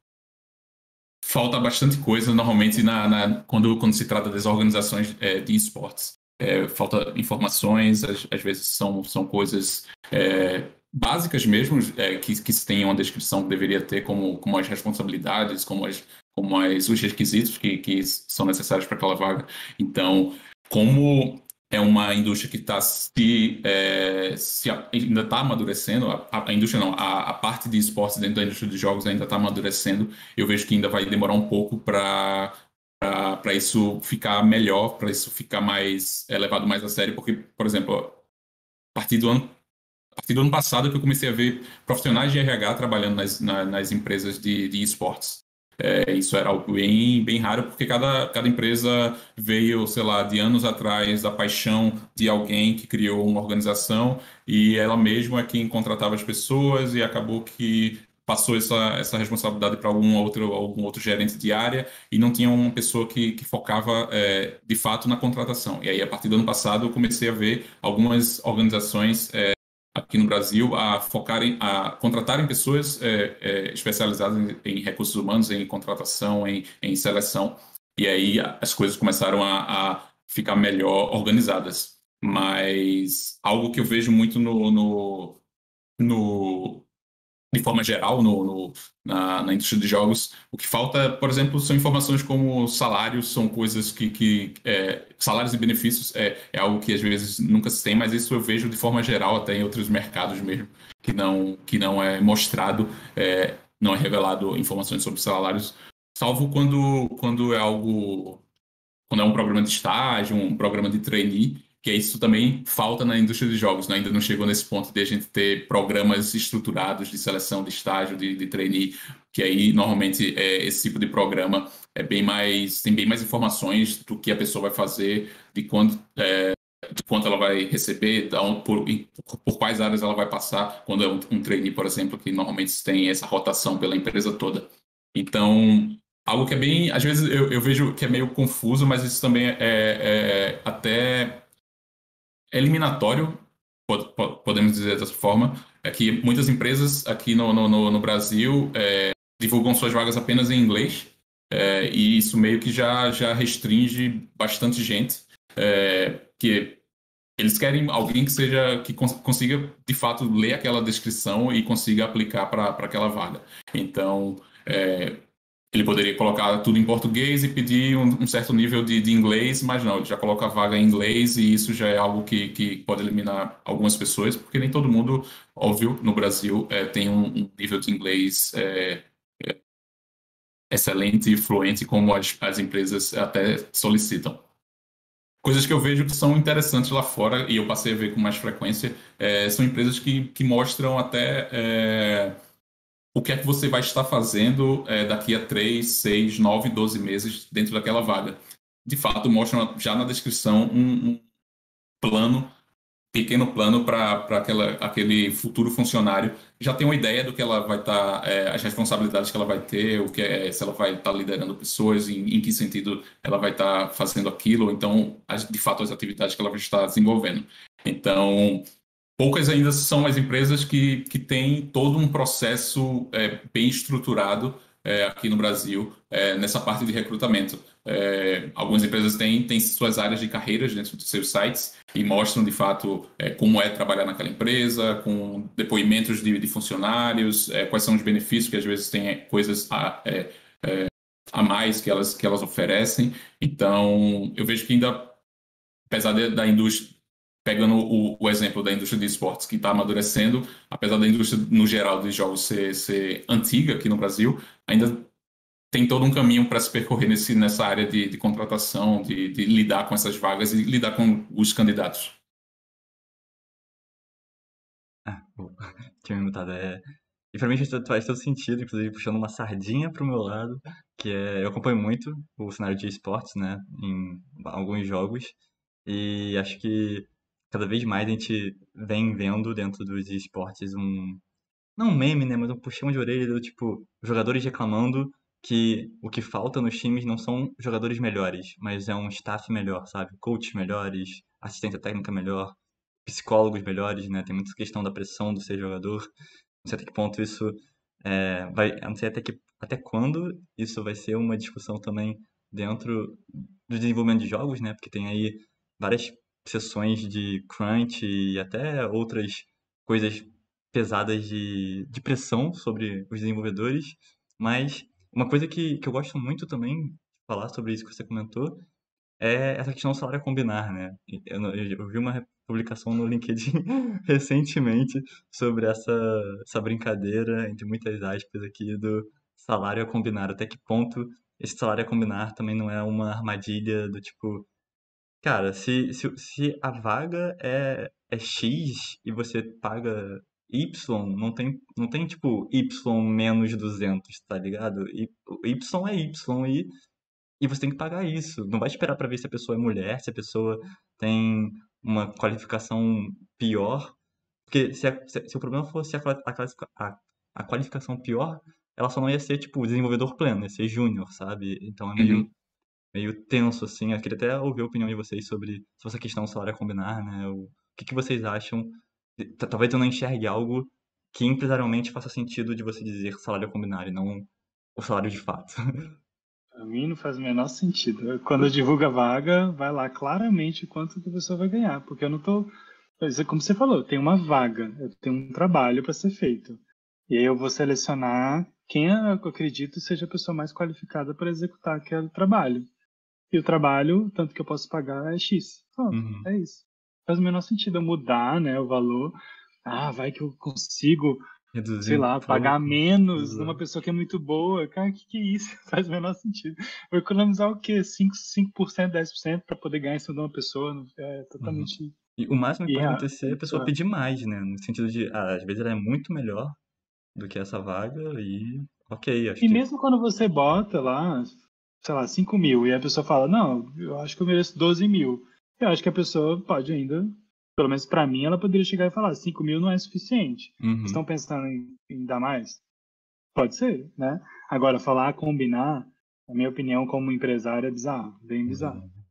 falta bastante coisa normalmente na, na, quando, quando se trata das organizações é, de esportes. É, falta informações, às, às vezes são, são coisas é, básicas mesmo, é, que, que se tem uma descrição que deveria ter, como, como as responsabilidades, como, as, como as, os requisitos que, que são necessários para aquela vaga. Então, como é uma indústria que está se, é, se ainda está amadurecendo, a, a, indústria não, a, a parte de esportes dentro da indústria de jogos ainda está amadurecendo, eu vejo que ainda vai demorar um pouco para para isso ficar melhor, para isso ficar mais é, levado mais a sério, porque, por exemplo, a partir do ano, a partir do ano passado que eu comecei a ver profissionais de R H trabalhando nas, na, nas empresas de, de esportes. É, isso era algo bem, bem raro, porque cada, cada empresa veio, sei lá, de anos atrás, da paixão de alguém que criou uma organização e ela mesma é quem contratava as pessoas e acabou que passou essa, essa responsabilidade para algum outro, algum outro gerente de área e não tinha uma pessoa que, que focava é, de fato na contratação. E aí, a partir do ano passado, eu comecei a ver algumas organizações é, aqui no Brasil a focarem, a contratarem pessoas é, é, especializadas em, em recursos humanos, em contratação, em, em seleção. E aí as coisas começaram a, a ficar melhor organizadas. Mas algo que eu vejo muito no, no, no de forma geral, no, no, na, na indústria de jogos. O que falta, por exemplo, são informações como salários, são coisas que... que é, salários e benefícios é, é algo que às vezes nunca se tem, mas isso eu vejo de forma geral até em outros mercados mesmo, que não, que não é mostrado, é, não é revelado informações sobre salários, salvo quando, quando é algo... quando é um programa de estágio, um programa de trainee, que isso também falta na indústria de jogos, né? Ainda não chegou nesse ponto de a gente ter programas estruturados de seleção de estágio, de, de trainee, que aí normalmente é, esse tipo de programa é bem mais, tem bem mais informações do que a pessoa vai fazer, de quando é, de quanto ela vai receber, por, por quais áreas ela vai passar, quando é um, um trainee, por exemplo, que normalmente tem essa rotação pela empresa toda. Então, algo que é bem, às vezes eu, eu vejo que é meio confuso, mas isso também é, é até eliminatório, podemos dizer dessa forma, é que muitas empresas aqui no, no, no Brasil é, divulgam suas vagas apenas em inglês, é, e isso meio que já, já restringe bastante gente, é, que eles querem alguém que seja que cons consiga de fato ler aquela descrição e consiga aplicar para aquela vaga. Então, é, ele poderia colocar tudo em português e pedir um, um certo nível de, de inglês, mas não, ele já coloca a vaga em inglês e isso já é algo que, que pode eliminar algumas pessoas, porque nem todo mundo, óbvio, no Brasil é, tem um, um nível de inglês é, é, excelente e fluente como as, as empresas até solicitam. Coisas que eu vejo que são interessantes lá fora, e eu passei a ver com mais frequência, é, são empresas que, que mostram até é, o que é que você vai estar fazendo é, daqui a três, seis, nove, doze meses dentro daquela vaga. De fato, mostram já na descrição um, um plano, pequeno plano para aquele futuro funcionário já tem uma ideia do que ela vai estar, é, as responsabilidades que ela vai ter, o que é, se ela vai estar liderando pessoas, em, em que sentido ela vai estar fazendo aquilo, ou então, as, de fato, as atividades que ela vai estar desenvolvendo. Então, poucas ainda são as empresas que, que têm todo um processo é, bem estruturado é, aqui no Brasil é, nessa parte de recrutamento. É, algumas empresas têm, têm suas áreas de carreiras dentro dos seus sites e mostram de fato é, como é trabalhar naquela empresa, com depoimentos de, de funcionários, é, quais são os benefícios, que às vezes tem coisas a, é, é, a mais que elas, que elas oferecem. Então, eu vejo que ainda, apesar de, da indústria, pegando o, o exemplo da indústria de esportes que está amadurecendo, apesar da indústria no geral de jogos ser, ser antiga aqui no Brasil, ainda tem todo um caminho para se percorrer nesse, nessa área de, de contratação, de, de lidar com essas vagas e lidar com os candidatos. Ah, pô, tinha me mutado. É... E pra mim faz todo faz todo sentido, inclusive puxando uma sardinha pro meu lado, que é, eu acompanho muito o cenário de esportes, né, em alguns jogos, e acho que cada vez mais a gente vem vendo dentro dos esportes um, não um meme, né, mas um puxão de orelha do tipo, jogadores reclamando que o que falta nos times não são jogadores melhores, mas é um staff melhor, sabe? Coaches melhores, assistência técnica melhor, psicólogos melhores, né? Tem muita questão da pressão do ser jogador. Não sei até que ponto isso é, vai, eu não sei até que até quando isso vai ser uma discussão também dentro do desenvolvimento de jogos, né? Porque tem aí várias sessões de crunch e até outras coisas pesadas de, de pressão sobre os desenvolvedores, mas uma coisa que, que eu gosto muito também de falar sobre isso que você comentou é essa questão do salário a combinar, né? Eu, não- eu- eu vi uma publicação no LinkedIn recentemente sobre essa, essa brincadeira, entre muitas aspas aqui, do salário a combinar. Até que ponto esse salário a combinar também não é uma armadilha do tipo, cara, se, se, se a vaga é, é X e você paga Y, não tem, não tem tipo Y menos duzentos, tá ligado? E, o Y é Y e, e você tem que pagar isso. Não vai esperar pra ver se a pessoa é mulher, se a pessoa tem uma qualificação pior. Porque se, a- se- se o problema fosse a, quali- a classifica- a- a qualificação pior, ela só não ia ser, tipo, desenvolvedor pleno, ia ser júnior, sabe? Então é meio, Uhum. meio tenso, assim. Eu queria até ouvir a opinião de vocês sobre, sobre essa questão do salário a combinar, né? O, que que vocês acham? T- Talvez eu não enxergue algo que empresarialmente faça sentido de você dizer salário a combinar e não o salário de fato. Para mim não faz o menor sentido. Quando eu divulgo a vaga, vai lá claramente quanto que a pessoa vai ganhar, porque eu não tô, como você falou, tem uma vaga, eu tenho um trabalho para ser feito. E aí eu vou selecionar quem eu acredito seja a pessoa mais qualificada para executar aquele trabalho. E o trabalho, tanto que eu posso pagar, é X. Pronto, Uhum. é isso. Faz o menor sentido eu mudar, né, o valor. Ah, vai que eu consigo, Reduzir sei um lá, pagar pouco. menos numa Exato. pessoa que é muito boa. Cara, que que é isso? Faz o menor sentido. Vou economizar o quê? cinco, cinco por cento, dez por cento para poder ganhar em cima de uma pessoa? É Uhum. totalmente E o máximo que pode irreal. acontecer é a pessoa pedir mais, né? No sentido de, ah, às vezes ela é muito melhor do que essa vaga e ok, acho E que. mesmo quando você bota lá, sei lá, cinco mil, e a pessoa fala, não, eu acho que eu mereço doze mil. Eu acho que a pessoa pode ainda, pelo menos para mim, ela poderia chegar e falar, cinco mil não é suficiente. Vocês Uhum. estão pensando em, em dar mais? Pode ser, né? Agora, falar, combinar, na minha opinião, como empresário, é bizarro, bem bizarro. Uhum.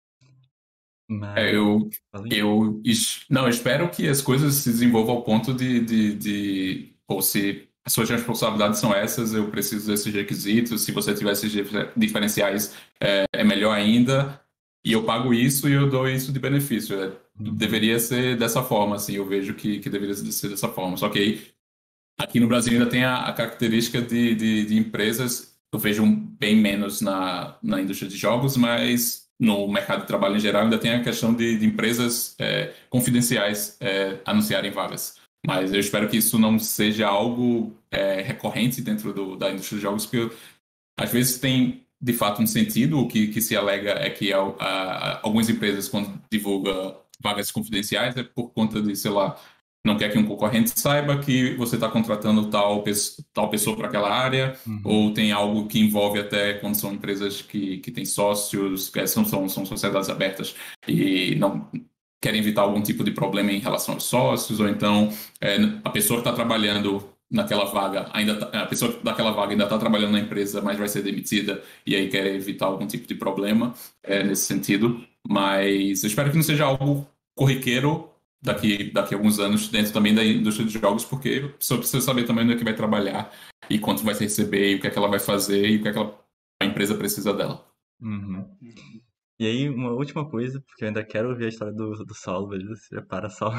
É, Mas. eu, Falei? eu es- não, eu espero que as coisas se desenvolvam ao ponto de, de, de ou se as suas responsabilidades são essas, eu preciso desses requisitos, se você tiver esses difer- diferenciais, é, é melhor ainda, e eu pago isso e eu dou isso de benefício. É, Uhum. deveria ser dessa forma, assim, eu vejo que, que deveria ser dessa forma. Só que aí, aqui no Brasil ainda tem a, a característica de, de, de empresas, eu vejo um bem menos na, na indústria de jogos, mas no mercado de trabalho em geral ainda tem a questão de, de empresas é, confidenciais é, anunciarem vagas. Mas eu espero que isso não seja algo é, recorrente dentro do, da indústria de jogos, porque às vezes tem de fato um sentido. O que, que se alega é que a, a, algumas empresas, quando divulgam vagas confidenciais, é por conta de, sei lá, não quer que um concorrente saiba que você está contratando tal, tal pessoa para aquela área, Uhum. ou tem algo que envolve até quando são empresas que, que têm sócios, que são, são, são sociedades abertas e não querem evitar algum tipo de problema em relação aos sócios, ou então é, a pessoa que está trabalhando naquela vaga, ainda tá, a pessoa daquela vaga ainda está trabalhando na empresa, mas vai ser demitida e aí quer evitar algum tipo de problema é, nesse sentido. Mas eu espero que não seja algo corriqueiro daqui, daqui a alguns anos dentro também da indústria de jogos, porque a pessoa precisa saber também onde é que vai trabalhar e quanto vai receber e o que é que ela vai fazer e o que é que ela, a empresa precisa dela. Uhum. Uhum. E aí, uma última coisa, porque eu ainda quero ouvir a história do, do Saulo, beleza? Se prepara, Saulo.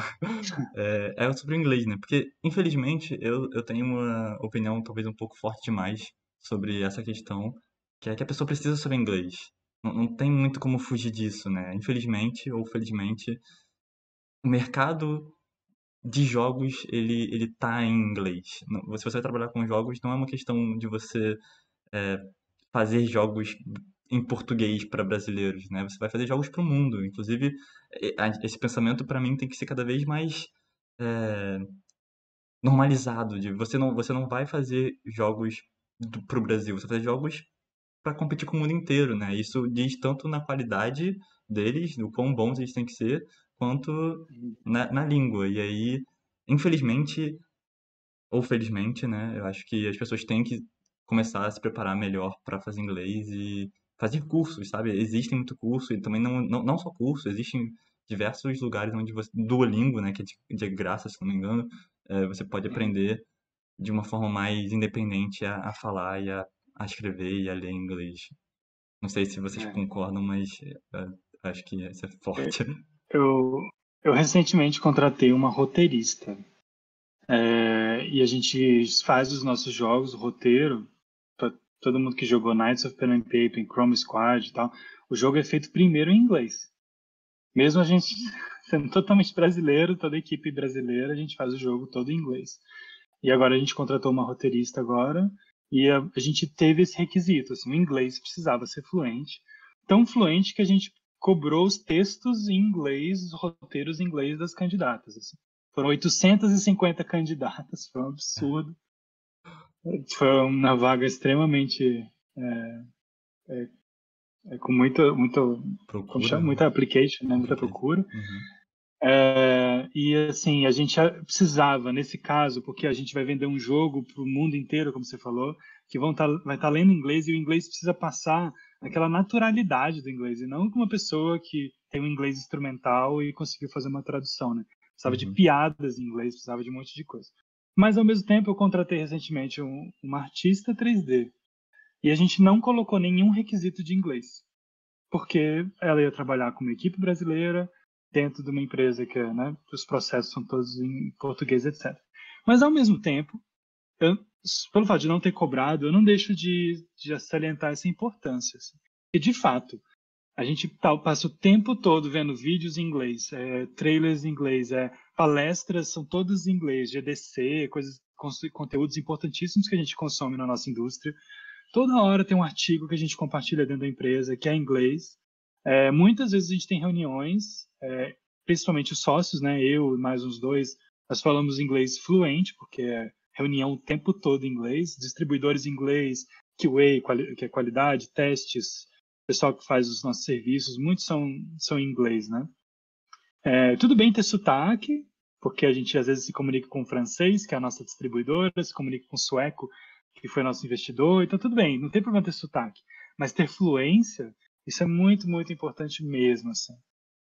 É, é sobre o inglês, né? Porque, infelizmente, eu, eu tenho uma opinião talvez um pouco forte demais sobre essa questão, que é que a pessoa precisa saber inglês. Não, não tem muito como fugir disso, né? Infelizmente ou felizmente, o mercado de jogos, ele, ele tá em inglês. Não- Se você vai trabalhar com jogos, não é uma questão de você fazer jogos em português para brasileiros, né? Você vai fazer jogos para o mundo. Inclusive, e- a- esse pensamento para mim tem que ser cada vez mais é, normalizado. De você não, você não vai fazer jogos do, pro Brasil, você vai fazer jogos para competir com o mundo inteiro, né? Isso diz tanto na qualidade deles, do quão bons eles têm que ser, quanto na, na língua. E aí, infelizmente, ou felizmente, né? Eu acho que as pessoas têm que começar a se preparar melhor para fazer inglês e fazer cursos, sabe? Existem muito curso e também não, não, não só curso, existem diversos lugares onde você, Duolingo, né, que é de, de graça, se não me engano, é, você pode Uhum. aprender de uma forma mais independente a, a falar e a, a escrever e a ler inglês. Não sei se vocês É. concordam, mas é, acho que isso é É, forte. Eu, eu recentemente contratei uma roteirista. É, e a gente faz os nossos jogos, o roteiro, para todo mundo que jogou Knights of Pen and Paper, em Chrome Squad e tal. O jogo é feito primeiro em inglês. Mesmo a gente sendo totalmente brasileiro, toda a equipe brasileira, a gente faz o jogo todo em inglês. E agora a gente contratou uma roteirista agora, E a, a gente teve esse requisito, assim, o inglês precisava ser fluente, tão fluente que a gente cobrou os textos em inglês, os roteiros em inglês das candidatas. Assim. Foram oitocentas e cinquenta candidatas, foi um absurdo. Foi uma vaga extremamente... É, é, é, com muita, muita, Procura, como chama? né? Muita application, né? Muita Application. procura. Uhum. É, e assim, a gente precisava, nesse caso, porque a gente vai vender um jogo para o mundo inteiro, como você falou, que vão tá, vai estar tá lendo inglês e o inglês precisa passar aquela naturalidade do inglês, e não com uma pessoa que tem um inglês instrumental e conseguiu fazer uma tradução, né? Precisava de Uhum. piadas em inglês, precisava de um monte de coisa. Mas, ao mesmo tempo, eu contratei recentemente um, uma artista três D, e a gente não colocou nenhum requisito de inglês, porque ela ia trabalhar com uma equipe brasileira, dentro de uma empresa que, né, os processos são todos em português, etcétera. Mas, ao mesmo tempo, eu, pelo fato de não ter cobrado, eu não deixo de, de salientar essa importância. Assim. E, de fato, a gente tá, passa o tempo todo vendo vídeos em inglês, é, trailers em inglês, é, palestras são todas em inglês, G D C, coisas, conteúdos importantíssimos que a gente consome na nossa indústria. Toda hora tem um artigo que a gente compartilha dentro da empresa que é em inglês. É, muitas vezes a gente tem reuniões, é, principalmente os sócios, né? Eu e mais uns dois, nós falamos inglês fluente, porque é reunião o tempo todo em inglês, distribuidores em inglês, Q A, quali que é qualidade, testes, pessoal que faz os nossos serviços, muitos são, são em inglês, né? É, tudo bem ter sotaque, porque a gente às vezes se comunica com o francês, que é a nossa distribuidora, se comunica com o sueco, que foi nosso investidor, então tudo bem, não tem problema ter sotaque, mas ter fluência, isso é muito, muito importante mesmo, assim.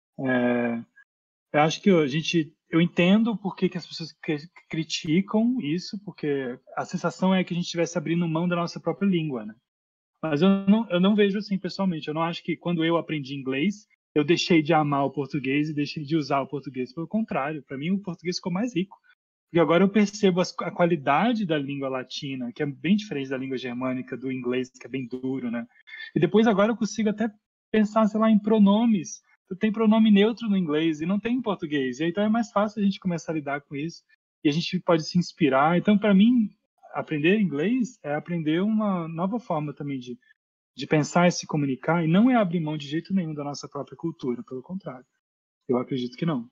É, eu acho que a gente, eu entendo por que, que as pessoas criticam isso, porque a sensação é que a gente estivesse abrindo mão da nossa própria língua, né? Mas eu não, eu não vejo assim pessoalmente, eu não acho que quando eu aprendi inglês, eu deixei de amar o português e deixei de usar o português, pelo contrário, para mim o português ficou mais rico. Porque agora eu percebo as, a qualidade da língua latina, que é bem diferente da língua germânica, do inglês, que é bem duro, né? E depois agora eu consigo até pensar, sei lá, em pronomes. Tu tem pronome neutro no inglês e não tem em português. E aí, então é mais fácil a gente começar a lidar com isso. E a gente pode se inspirar. Então, para mim, aprender inglês é aprender uma nova forma também de, de pensar e se comunicar. E não é abrir mão de jeito nenhum da nossa própria cultura, pelo contrário. Eu acredito que não.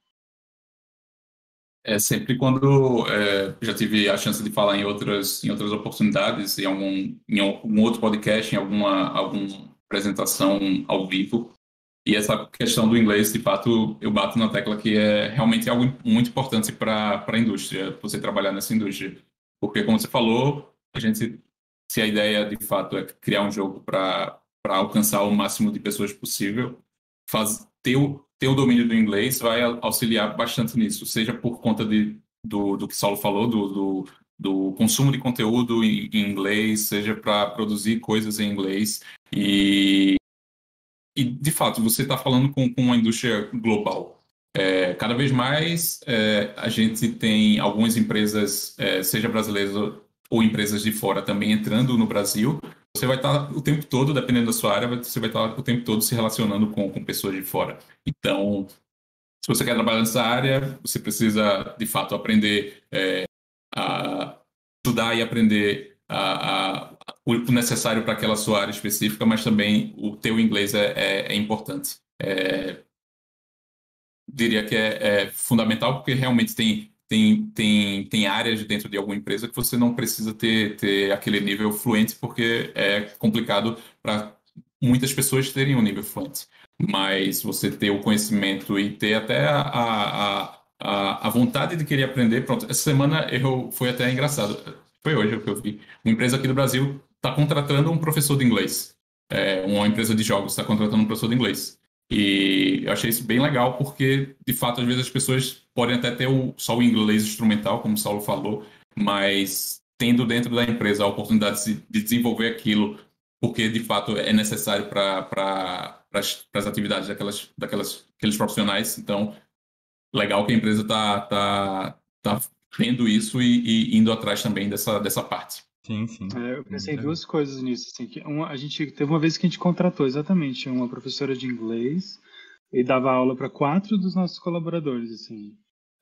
É sempre quando é, já tive a chance de falar em outras em outras oportunidades, em algum em algum outro podcast, em alguma alguma apresentação ao vivo. E essa questão do inglês, de fato, eu bato na tecla que é realmente algo muito importante para para a indústria, você trabalhar nessa indústria, porque como você falou, a gente, se a ideia de fato é criar um jogo para para alcançar o máximo de pessoas possível, faz, ter, o, ter o domínio do inglês vai auxiliar bastante nisso, seja por conta de, do, do que Saulo falou, do, do, do consumo de conteúdo em, em inglês, seja para produzir coisas em inglês. E, e de fato, você está falando com, com uma indústria global. É, cada vez mais é, a gente tem algumas empresas, é, seja brasileiras ou, ou empresas de fora, também entrando no Brasil. Você vai estar o tempo todo, dependendo da sua área, você vai estar o tempo todo se relacionando com, com pessoas de fora. Então, se você quer trabalhar nessa área, você precisa, de fato, aprender é, a estudar e aprender a, a, o necessário para aquela sua área específica, mas também o teu inglês é, é, é importante. É, diria que é, é fundamental, porque realmente tem Tem, tem, tem áreas dentro de alguma empresa que você não precisa ter, ter aquele nível fluente, porque é complicado para muitas pessoas terem um nível fluente. Mas você ter o conhecimento e ter até a, a, a, a vontade de querer aprender. Pronto, essa semana eu, foi até engraçado. Foi hoje que eu vi. Uma empresa aqui do Brasil está contratando um professor de inglês. É, uma empresa de jogos está contratando um professor de inglês. E eu achei isso bem legal, porque, de fato, às vezes as pessoas podem até ter o, só o inglês instrumental, como o Saulo falou, mas tendo dentro da empresa a oportunidade de, de desenvolver aquilo, porque, de fato, é necessário para pra, as atividades daquelas, daquelas, daqueles profissionais. Então, legal que a empresa está tá, tá vendo isso e, e indo atrás também dessa, dessa parte. Sim, sim. É, eu pensei em Muito duas coisas nisso. Assim, que uma, a gente teve uma vez que a gente contratou exatamente uma professora de inglês e dava aula para quatro dos nossos colaboradores. Assim,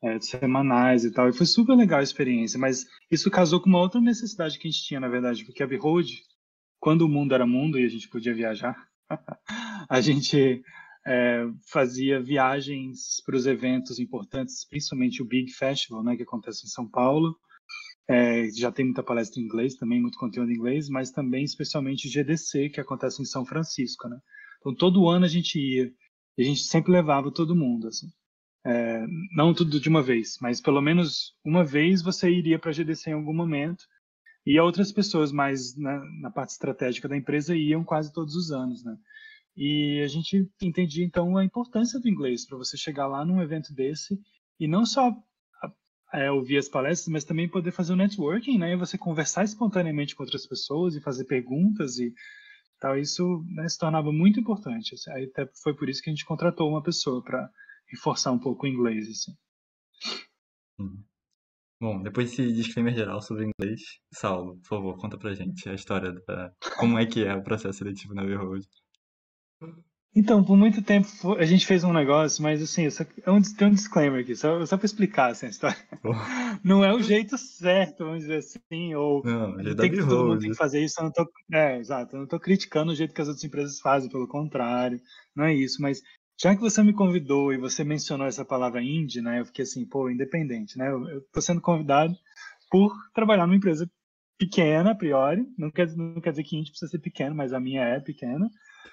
é, semanais e tal. E foi super legal a experiência, mas isso casou com uma outra necessidade que a gente tinha, na verdade, porque a Behold, quando o mundo era mundo e a gente podia viajar, a gente é, fazia viagens para os eventos importantes, principalmente o Big Festival, né, que acontece em São Paulo. É, já tem muita palestra em inglês também, muito conteúdo em inglês, mas também especialmente o G D C, que acontece em São Francisco, né? Então todo ano a gente ia, e a gente sempre levava todo mundo, assim. É, não tudo de uma vez, mas pelo menos uma vez você iria para a G D C em algum momento, e outras pessoas mais na, na parte estratégica da empresa iam quase todos os anos, né? E a gente entendia então a importância do inglês para você chegar lá num evento desse e não só é, ouvir as palestras, mas também poder fazer o networking, né? E você conversar espontaneamente com outras pessoas e fazer perguntas e tal. Isso, né, se tornava muito importante. Assim. Aí até foi por isso que a gente contratou uma pessoa para reforçar um pouco o inglês, assim. Hum. Bom, depois desse disclaimer geral sobre o inglês, Saulo, por favor, conta pra gente a história da... Como é que é o processo seletivo na Behold? Então, por muito tempo fo- a gente fez um negócio, mas assim, só, é um, tem um disclaimer aqui, só, só para explicar assim, a história. Pô, Não é o jeito certo, vamos dizer assim, ou não, já é não da tem que todo mundo tem Behold. que fazer isso. Eu não tô, é, exato, eu não tô criticando o jeito que as outras empresas fazem, pelo contrário, não é isso. Mas já que você me convidou e você mencionou essa palavra indie, né, eu fiquei assim, pô, independente, né? Eu, eu tô sendo convidado por trabalhar numa empresa pequena, a priori. Não quer, não quer dizer que indie precisa ser pequeno, mas a minha é pequena.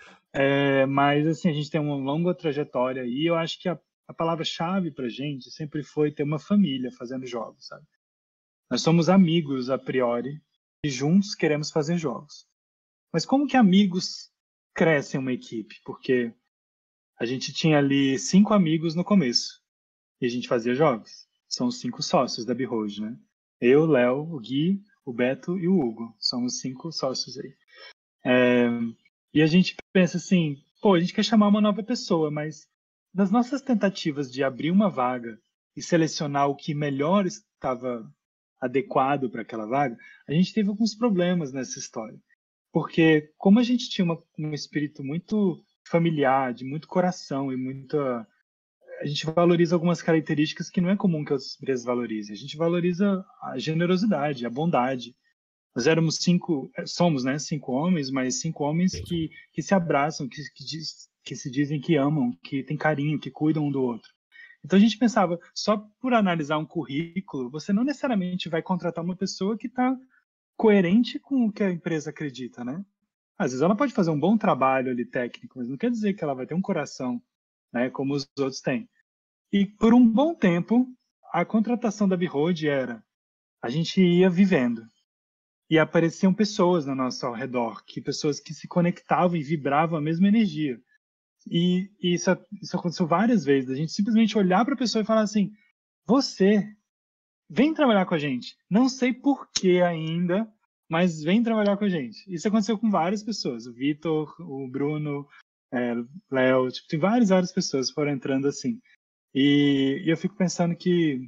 É, mas, assim, a gente tem uma longa trajetória e eu acho que a, a palavra-chave pra gente sempre foi ter uma família fazendo jogos, sabe? Nós somos amigos a priori e juntos queremos fazer jogos. Mas como que amigos crescem uma equipe? Porque a gente tinha ali cinco amigos no começo e a gente fazia jogos. São os cinco sócios da Behold, né? Eu, Léo, o Gui, o Beto e o Hugo. Somos cinco sócios aí. É, e a gente pensa assim, pô, a gente quer chamar uma nova pessoa, mas nas nossas tentativas de abrir uma vaga e selecionar o que melhor estava adequado para aquela vaga, a gente teve alguns problemas nessa história. Porque como a gente tinha uma, um espírito muito familiar, de muito coração e muita... A gente valoriza algumas características que não é comum que as empresas valorizem. A gente valoriza a generosidade, a bondade. Nós éramos cinco, somos, né, cinco homens, mas cinco homens que, que se abraçam, que, que, diz, que se dizem que amam, que têm carinho, que cuidam um do outro. Então a gente pensava, só por analisar um currículo, você não necessariamente vai contratar uma pessoa que está coerente com o que a empresa acredita, né? Às vezes ela pode fazer um bom trabalho ali técnico, mas não quer dizer que ela vai ter um coração, né, como os outros têm. E por um bom tempo, a contratação da Behold era, a gente ia vivendo. E apareciam pessoas no nosso ao redor, que pessoas que se conectavam e vibravam a mesma energia. E, e isso, isso aconteceu várias vezes. A gente simplesmente olhar para a pessoa e falar assim: você, vem trabalhar com a gente. Não sei por que ainda, mas vem trabalhar com a gente. Isso aconteceu com várias pessoas. O Vitor, o Bruno, é, Léo, tipo, tem várias, várias pessoas que foram entrando assim. E, e eu fico pensando que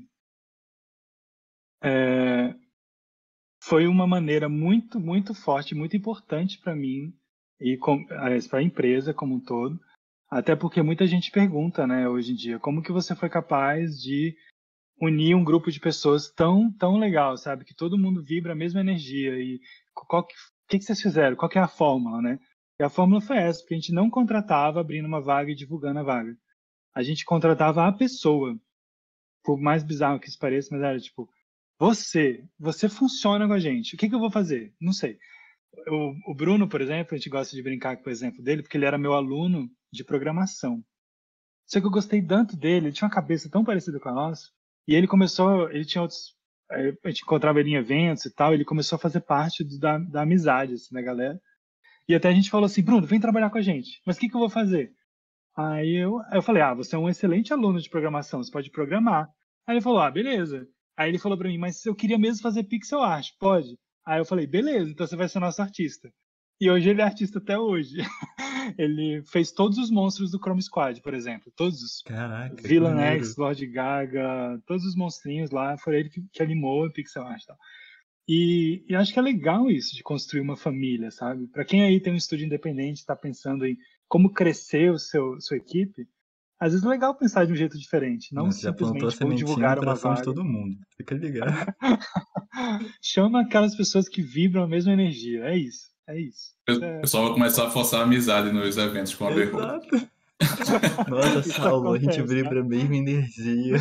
é, foi uma maneira muito, muito forte, muito importante para mim e para a empresa como um todo. Até porque muita gente pergunta, né, hoje em dia, como que você foi capaz de unir um grupo de pessoas tão, tão legal, sabe? Que todo mundo vibra a mesma energia. E qual que, que, que vocês fizeram? Qual que é a fórmula, né? E a fórmula foi essa, porque a gente não contratava abrindo uma vaga e divulgando a vaga. A gente contratava a pessoa. Por mais bizarro que isso pareça, mas era tipo, você, você funciona com a gente. O que, que eu vou fazer? Não sei. O, o Bruno, por exemplo, a gente gosta de brincar com o exemplo dele, porque ele era meu aluno de programação. Só que eu gostei tanto dele, ele tinha uma cabeça tão parecida com a nossa, e ele começou, ele tinha outros, a gente encontrava ele em eventos e tal, ele começou a fazer parte do, da, da amizade, assim, da galera. E até a gente falou assim, Bruno, vem trabalhar com a gente. Mas o que, que eu vou fazer? Aí eu, aí eu falei, ah, você é um excelente aluno de programação, você pode programar. Aí ele falou, ah, beleza. Aí ele falou pra mim, mas eu queria mesmo fazer pixel art, pode? Aí eu falei, beleza, então você vai ser nosso artista. E hoje ele é artista até hoje. Ele fez todos os monstros do Chrome Squad, por exemplo. Todos os Caraca, que Villain X, maneiro. Lord Gaga, todos os monstrinhos lá, foi ele que, que animou a pixel art e tal. E, e acho que é legal isso de construir uma família, sabe? Para quem aí tem um estúdio independente, está pensando em como crescer o seu sua equipe, Às vezes é legal pensar de um jeito diferente, não Você já plantou a simplesmente vou sementinha no divulgar uma coração de vaga. todo mundo. Fica ligado. Chama aquelas pessoas que vibram a mesma energia. É isso, é isso. Isso O é- pessoal vai começar a forçar a amizade nos eventos com a Behold. Exato. Nossa, Isso Saulo, a gente acontece, tá? vibra a mesma energia.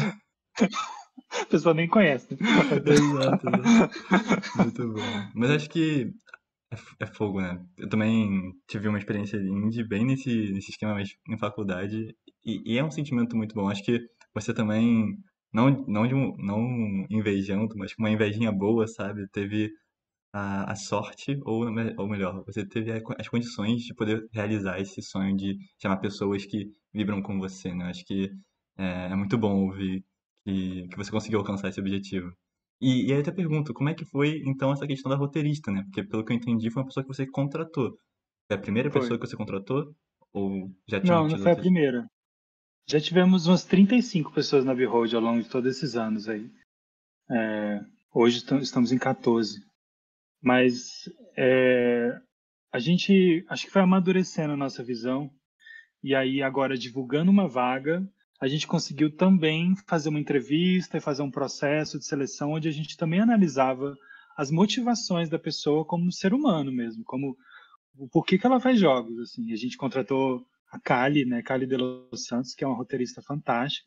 A pessoa nem conhece. Exato, exato. Muito bom. Mas acho que é, f- é fogo, né? Eu também tive uma experiência indie bem nesse, nesse esquema, mas em faculdade. E, e é um sentimento muito bom. Acho que você também, não, não, de um, não invejando, mas com uma invejinha boa, sabe? Teve a, a sorte, ou, me- ou melhor, você teve a co- as condições de poder realizar esse sonho de chamar pessoas que vibram com você, né? Acho que é, é muito bom ouvir que, que você conseguiu alcançar esse objetivo. E, e aí eu até pergunto, como é que foi então essa questão da roteirista, né? Porque pelo que eu entendi, foi uma pessoa que você contratou. Foi a primeira Foi. pessoa que você contratou? Ou já tinham Não, não tido foi a outras? primeira. Já tivemos umas trinta e cinco pessoas na Behold ao longo de todos esses anos aí. Hoje tam- estamos em quatorze. Mas é, a gente acho que foi amadurecendo a nossa visão. E aí, agora, divulgando uma vaga, a gente conseguiu também fazer uma entrevista e fazer um processo de seleção onde a gente também analisava as motivações da pessoa como ser humano mesmo, como o porquê que ela faz jogos. Assim. A gente contratou a Kali, né, Kali de Los Santos, que é uma roteirista fantástica.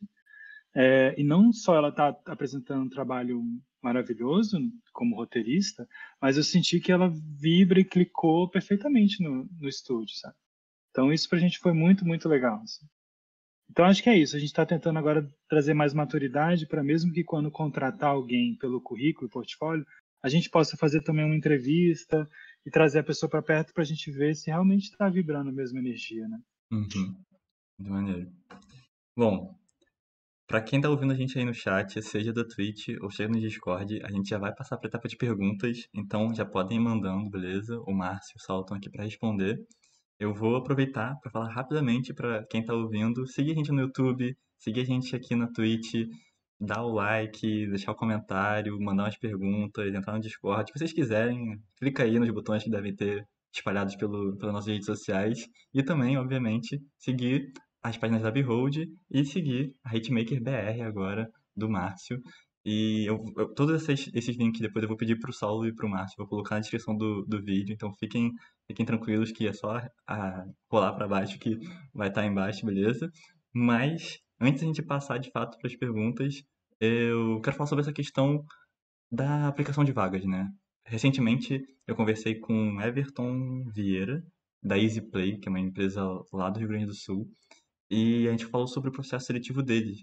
É, e não só ela está apresentando um trabalho maravilhoso como roteirista, mas eu senti que ela vibra e clicou perfeitamente no, no estúdio, sabe? Então isso pra gente foi muito, muito legal. Assim. Então acho que é isso. A gente está tentando agora trazer mais maturidade para mesmo que quando contratar alguém pelo currículo e portfólio, a gente possa fazer também uma entrevista e trazer a pessoa para perto para a gente ver se realmente está vibrando a mesma energia, né? Uhum, de maneira. Bom, pra quem tá ouvindo a gente aí no chat, seja da Twitch ou seja no Discord, a gente já vai passar pra etapa de perguntas, então já podem ir mandando, beleza? O Márcio e o Saulo estão aqui pra responder. Eu vou aproveitar para falar rapidamente para quem tá ouvindo, seguir a gente no YouTube, seguir a gente aqui na Twitch, dar o like, deixar o comentário, mandar umas perguntas, entrar no Discord, o que vocês quiserem, clica aí nos botões que devem ter espalhados pelo, pelas nossas redes sociais e também, obviamente, seguir as páginas da Behold e seguir a Hitmaker B R agora, do Márcio. E eu, eu- todos esses, esses links depois eu vou pedir pro Saulo e pro Márcio, vou colocar na descrição do, do vídeo, então fiquem Fiquem tranquilos que é só a, rolar para baixo que vai estar embaixo, beleza? Mas, antes da gente passar de fato para as perguntas, eu quero falar sobre essa questão da aplicação de vagas, né? Recentemente eu conversei com Everton Vieira, da EasyPlay, que é uma empresa lá do Rio Grande do Sul, e a gente falou sobre o processo seletivo deles.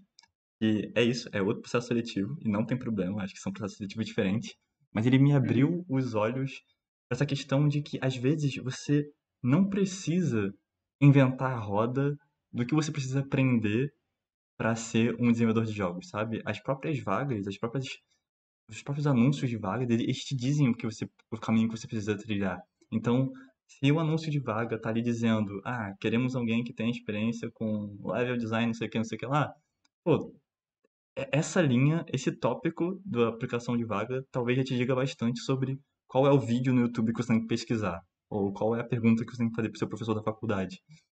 E é isso, é outro processo seletivo, e não tem problema, acho que são processos seletivos diferentes. Mas ele me Uhum. abriu os olhos para essa questão de que, às vezes, você não precisa inventar a roda do que você precisa aprender para ser um desenvolvedor de jogos, sabe? As próprias vagas, as próprias, os próprios anúncios de vaga, eles te dizem o que você, o caminho que você precisa trilhar. Então, se o anúncio de vaga tá ali dizendo, ah, queremos alguém que tenha experiência com level design, não sei o que, não sei o que lá, pô, é- essa linha, esse tópico da aplicação de vaga, talvez já te diga bastante sobre qual é o vídeo no YouTube que você tem que pesquisar, ou qual é a pergunta que você tem que fazer para o seu professor da faculdade.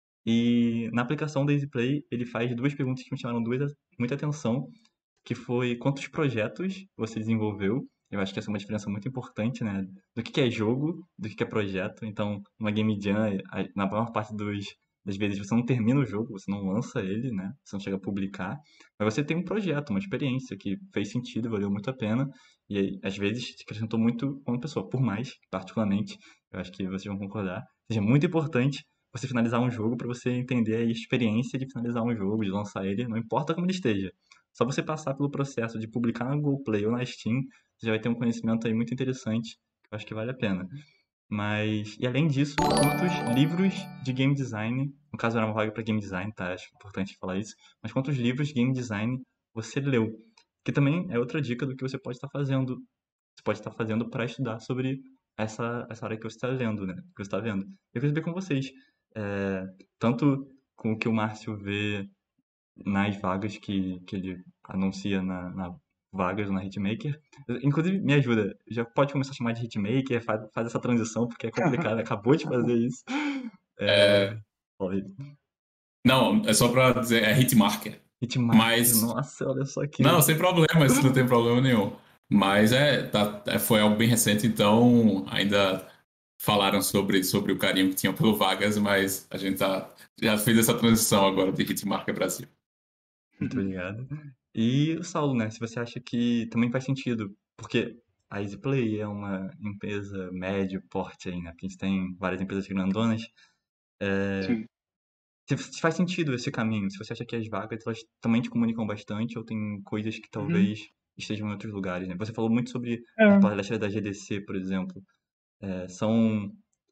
E na aplicação da EasyPlay, ele faz duas perguntas que me chamaram duas- muita atenção, que foi quantos projetos você desenvolveu. Eu acho que essa é uma diferença muito importante, né? Do que que é jogo, do que que é projeto. Então, uma Game Jam, a- na maior parte dos, das vezes você não termina o jogo, você não lança ele, né? Você não chega a publicar. Mas você tem um projeto, uma experiência que fez sentido, valeu muito a pena. E aí, às vezes te acrescentou muito como pessoa. Por mais, particularmente, eu acho que vocês vão concordar, seja muito importante você finalizar um jogo para você entender a experiência de finalizar um jogo, de lançar ele, não importa como ele esteja. Só você passar pelo processo de publicar na Google Play ou na Steam, você já vai ter um conhecimento aí muito interessante, que eu acho que vale a pena. Mas, e além disso, quantos livros de game design, no caso era uma vaga para game design, tá? Acho importante falar isso, mas quantos livros de game design você leu? Que também é outra dica do que você pode estar fazendo. Você pode estar fazendo para estudar sobre essa, essa área que você está lendo, né? Que você está vendo. Eu queria saber com vocês, é, tanto com o que o Márcio vê nas vagas que, que ele anuncia na, na vagas na Hitmaker. Inclusive, me ajuda, já pode começar a chamar de Hitmaker, faz, faz essa transição, porque é complicado, acabou de fazer isso. É, É, olha, Não, é só para dizer, é Hitmarker. Hitmarker, Mas, nossa, olha só que... não, sem problema, isso não tem problema nenhum. Mas é, tá, é, foi algo bem recente, então ainda falaram sobre, sobre o carinho que tinham pelo Vagas, mas a gente tá, já fez essa transição agora de Hitmarker Brasil. Muito obrigado. E o Saulo, né? Se você acha que também faz sentido, porque a EasyPlay é uma empresa médio porte aí, né? Porque a gente tem várias empresas grandonas. Sim. Se se faz sentido esse caminho, se você acha que as vagas elas também te comunicam bastante ou tem coisas que Uhum. talvez estejam em outros lugares, né? Você falou muito sobre as É, palestras da G D C, por exemplo. É, são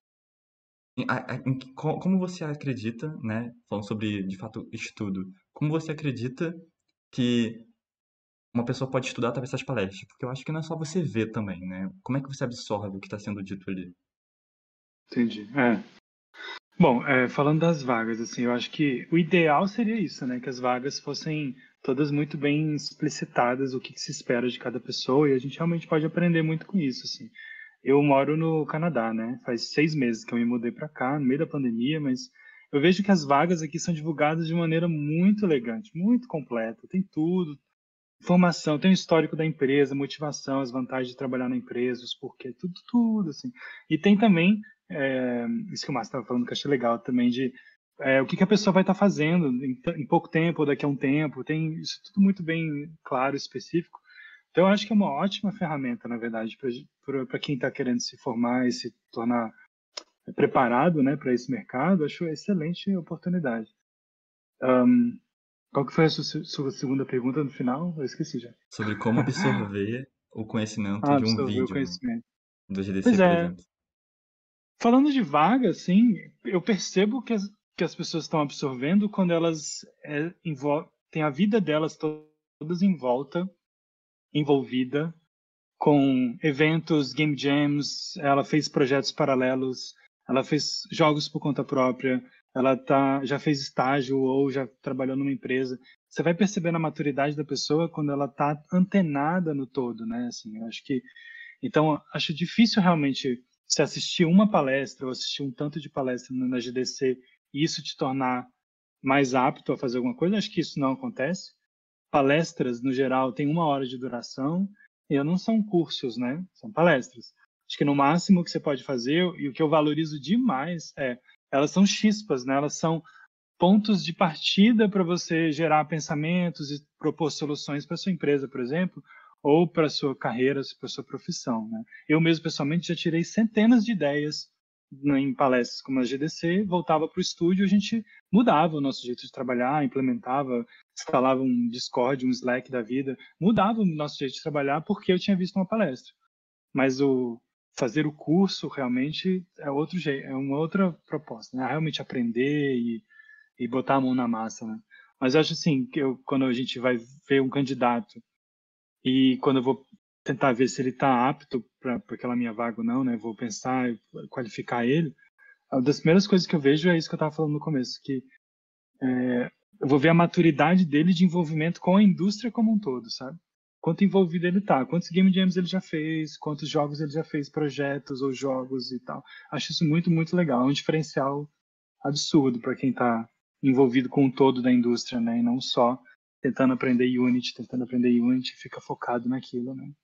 em- a- a- em que- co- como você acredita, né? Falando sobre, de fato, estudo. Como você acredita que uma pessoa pode estudar através dessas palestras? Porque eu acho que não é só você ver também, né? Como é que você absorve o que está sendo dito ali? entendi. É. Bom, é, falando das vagas, assim, eu acho que o ideal seria isso, né? Que as vagas fossem todas muito bem explicitadas, o que que se espera de cada pessoa, e a gente realmente pode aprender muito com isso, assim. Eu moro no Canadá, né? Faz seis meses que eu me mudei para cá, no meio da pandemia, mas eu vejo que as vagas aqui são divulgadas de maneira muito elegante, muito completa. Tem tudo, informação, tem o histórico da empresa, motivação, as vantagens de trabalhar na empresa, os porquê, tudo, tudo, assim. E tem também, é, isso que o Márcio estava falando, que eu achei legal também, de é, o que, que a pessoa vai estar fazendo em, em pouco tempo ou daqui a um tempo. Tem isso tudo muito bem claro, específico. Então, eu acho que é uma ótima ferramenta, na verdade, para quem está querendo se formar e se tornar preparado, né, para esse mercado. Acho uma excelente oportunidade. Um, qual que foi a sua, sua segunda pergunta no final? Eu esqueci já. Sobre como absorver o conhecimento Ah, de um absorver o vídeo, né? conhecimento. Do G D C, Pois por é. exemplo. Falando de vaga, assim, eu percebo que as, que as pessoas estão absorvendo quando elas é, envol- têm a vida delas to- todas em volta, envolvida com eventos, game jams, ela fez projetos paralelos, ela fez jogos por conta própria, ela tá, já fez estágio ou já trabalhou numa empresa. Você vai percebendo a maturidade da pessoa quando ela está antenada no todo, né? Assim, eu acho que então acho difícil realmente se assistir uma palestra ou assistir um tanto de palestra na G D C e isso te tornar mais apto a fazer alguma coisa. Acho que isso não acontece. Palestras, no geral, têm uma hora de duração e não são cursos, né? São palestras. Acho que no máximo que você pode fazer, e o que eu valorizo demais é, elas são chispas, né? Elas são pontos de partida para você gerar pensamentos e propor soluções para sua empresa, por exemplo, ou para sua carreira, para sua profissão, né? Eu mesmo, pessoalmente, já tirei centenas de ideias em palestras como a G D C, voltava para o estúdio, a gente mudava o nosso jeito de trabalhar, implementava, instalava um Discord, um Slack da vida, mudava o nosso jeito de trabalhar porque eu tinha visto uma palestra. Mas o fazer o curso realmente é outro jeito, é uma outra proposta, né? Realmente aprender e, e botar a mão na massa, né? Mas eu acho assim, que eu, quando a gente vai ver um candidato e quando eu vou tentar ver se ele está apto para aquela minha vaga ou não, né? Vou pensar e qualificar ele. Uma das primeiras coisas que eu vejo é isso que eu estava falando no começo, que é, eu vou ver a maturidade dele de envolvimento com a indústria como um todo, sabe? Quanto envolvido ele tá, quantos game jams ele já fez, quantos jogos ele já fez, projetos ou jogos e tal. Acho isso muito, muito legal. É um diferencial absurdo para quem está envolvido com o todo da indústria, né? E não só tentando aprender Unity, tentando aprender Unity, fica focado naquilo, né?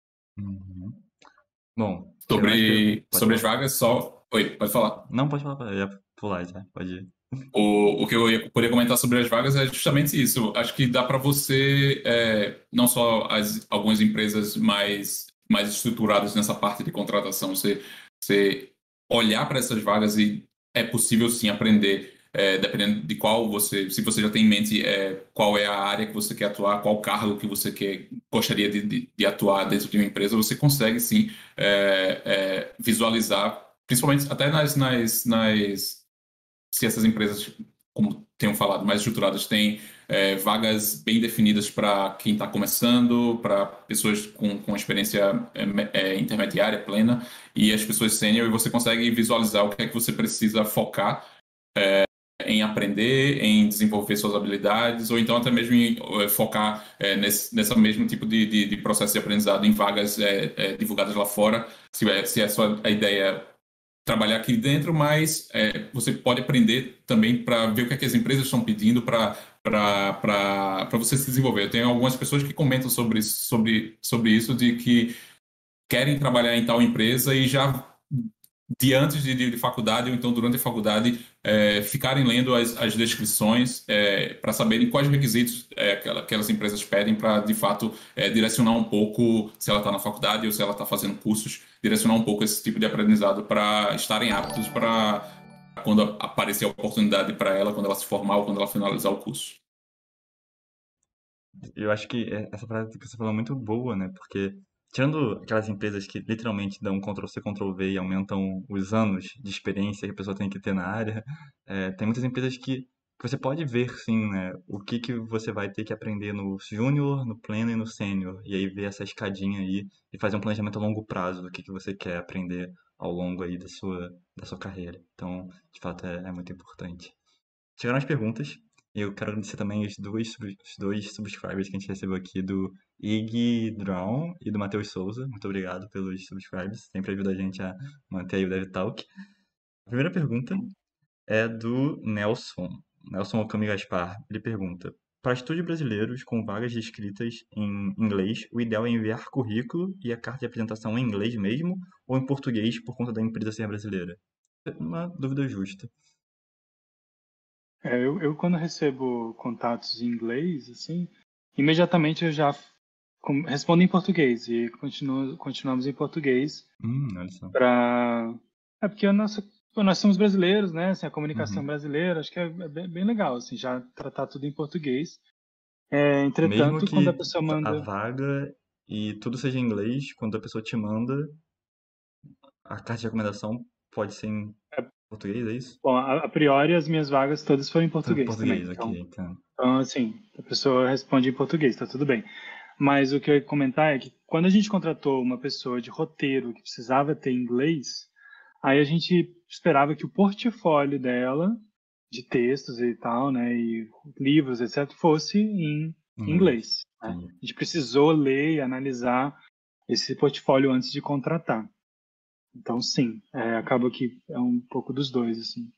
Uhum. Bom, eu acho que... Sobre, Pode sobre as falar. vagas, só. Oi, pode falar. Não, pode falar, eu ia pular já, pode ir. O, o que eu ia, poderia comentar sobre as vagas é justamente isso. Acho que dá para você, é, não só as, algumas empresas mais, mais estruturadas nessa parte de contratação, você, você olhar para essas vagas e é possível sim aprender, é, dependendo de qual você, se você já tem em mente é, qual é a área que você quer atuar, qual cargo que você quer, gostaria de, de, de atuar dentro de uma empresa, você consegue sim é, é, visualizar, principalmente até nas, nas, nas se essas empresas, como tenham falado, mais estruturadas, têm é, vagas bem definidas para quem está começando, para pessoas com, com experiência é, é, intermediária, plena, e as pessoas sênior, e você consegue visualizar o que é que você precisa focar é, em aprender, em desenvolver suas habilidades, ou então até mesmo em é, focar é, nesse, nesse mesmo tipo de, de, de processo de aprendizado em vagas é, é, divulgadas lá fora, se, é, se a sua a ideia trabalhar aqui dentro, mas é, você pode aprender também para ver o que, é que as empresas estão pedindo para para você se desenvolver. Eu tenho algumas pessoas que comentam sobre, sobre, sobre isso, de que querem trabalhar em tal empresa e já de antes de, de, de faculdade ou então durante a faculdade é, ficarem lendo as, as descrições é, para saberem quais requisitos é, aquelas, aquelas empresas pedem para, de fato, é, direcionar um pouco, se ela está na faculdade ou se ela está fazendo cursos, direcionar um pouco esse tipo de aprendizado para estarem aptos para quando aparecer a oportunidade para ela, quando ela se formar ou quando ela finalizar o curso. Eu acho que é- essa frase que você falou é muito boa, né? Porque, tirando aquelas empresas que literalmente dão Ctrl C, Ctrl V e aumentam os anos de experiência que a pessoa tem que ter na área, é, tem muitas empresas que você pode ver, sim, né? O que que você vai ter que aprender no júnior, no pleno e no sênior. E aí ver essa escadinha aí e fazer um planejamento a longo prazo do que que você quer aprender ao longo aí da sua, da sua carreira. Então, de fato, é, é muito importante. Chegaram as perguntas. Eu quero agradecer também os dois, sub- os dois subscribers que a gente recebeu aqui, do Ig Drown e do Matheus Souza. Muito obrigado pelos subscribers. Sempre ajuda a gente a manter aí o DevTalk. A primeira pergunta é do Nelson. Nelson Okami Gaspar. Ele pergunta: para estúdios brasileiros com vagas escritas em inglês, o ideal é enviar currículo e a carta de apresentação em inglês mesmo ou em português por conta da empresa ser brasileira? Uma dúvida justa. É, eu, eu, quando recebo contatos em inglês, assim, imediatamente eu já com- respondo em português e continuo, continuamos em português Hum, olha só. para... É porque a nossa, pô, nós somos brasileiros, né? Assim, a comunicação Uhum. brasileira, acho que é, é bem, bem legal, assim, já tratar tudo em português. É, Mesmo entretanto, quando a que pessoa a manda... vaga e tudo seja em inglês, quando a pessoa te manda, a carta de recomendação pode ser em é, português, é isso? Bom, a, a priori as minhas vagas todas foram em Tudo em português também. português, ok, Então, então. então, assim, a pessoa responde em português, tá tudo bem. Mas o que eu ia comentar é que quando a gente contratou uma pessoa de roteiro que precisava ter inglês, aí a gente esperava que o portfólio dela, de textos e tal, né, e livros, etcétera, fosse em Em inglês, inglês, né? entendi. A gente precisou ler e analisar esse portfólio antes de contratar. Então, sim, é, acaba que é um pouco dos dois, assim.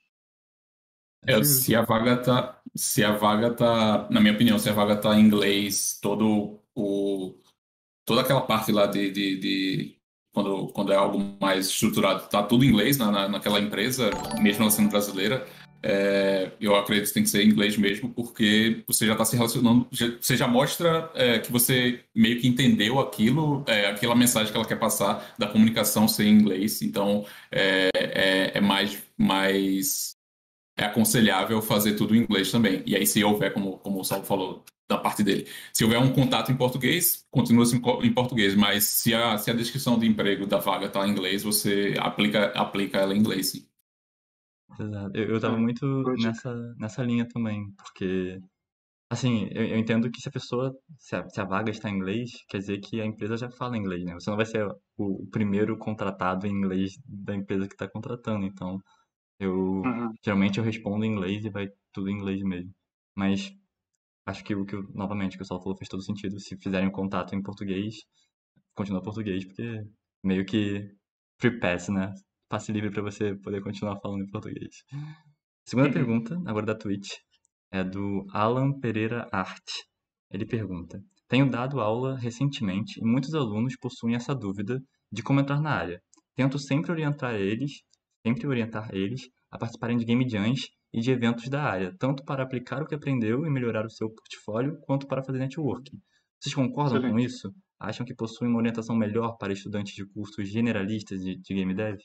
É, Acho se justo. a vaga tá, se a vaga tá, na minha opinião, se a vaga tá em inglês, todo o, toda aquela parte lá de, de, de- quando, quando é algo mais estruturado, tá tudo em inglês na, na- naquela empresa, mesmo ela sendo brasileira, é, eu acredito que tem que ser em inglês mesmo, porque você já está se relacionando, já- você já mostra é, que você meio que entendeu aquilo, é, aquela mensagem que ela quer passar da comunicação ser em inglês, então é, é, é mais, mais é aconselhável fazer tudo em inglês também. E aí, se houver, como, como o Saulo falou, da parte dele, se houver um contato em português, continua-se em co- em português, mas se a, se a descrição de emprego da vaga está em inglês, você aplica, aplica ela em inglês, sim. Exato. Eu, eu tava É, muito boa dica. nessa, nessa linha também, porque, assim, eu, eu entendo que se a pessoa, se a, se a vaga está em inglês, quer dizer que a empresa já fala inglês, né? Você não vai ser o, o primeiro contratado em inglês da empresa que está contratando, então eu, Uhum. geralmente eu respondo em inglês e vai tudo em inglês mesmo. Mas acho que o que, eu- novamente, o que o Saulo falou fez todo sentido. Se fizerem um contato em português, continua português, porque meio que free pass, né? Passe livre para você poder continuar falando em português. Segunda Uhum. pergunta, agora da Twitch, é do Alan Pereira Art. Ele pergunta: tenho dado aula recentemente e muitos alunos possuem essa dúvida de como entrar na área. Tento sempre orientar eles, sempre orientar eles a participarem de game jams e de eventos da área, tanto para aplicar o que aprendeu e melhorar o seu portfólio, quanto para fazer networking. Vocês concordam com Excelente. isso? Acham que possuem uma orientação melhor para estudantes de cursos generalistas de, de game dev?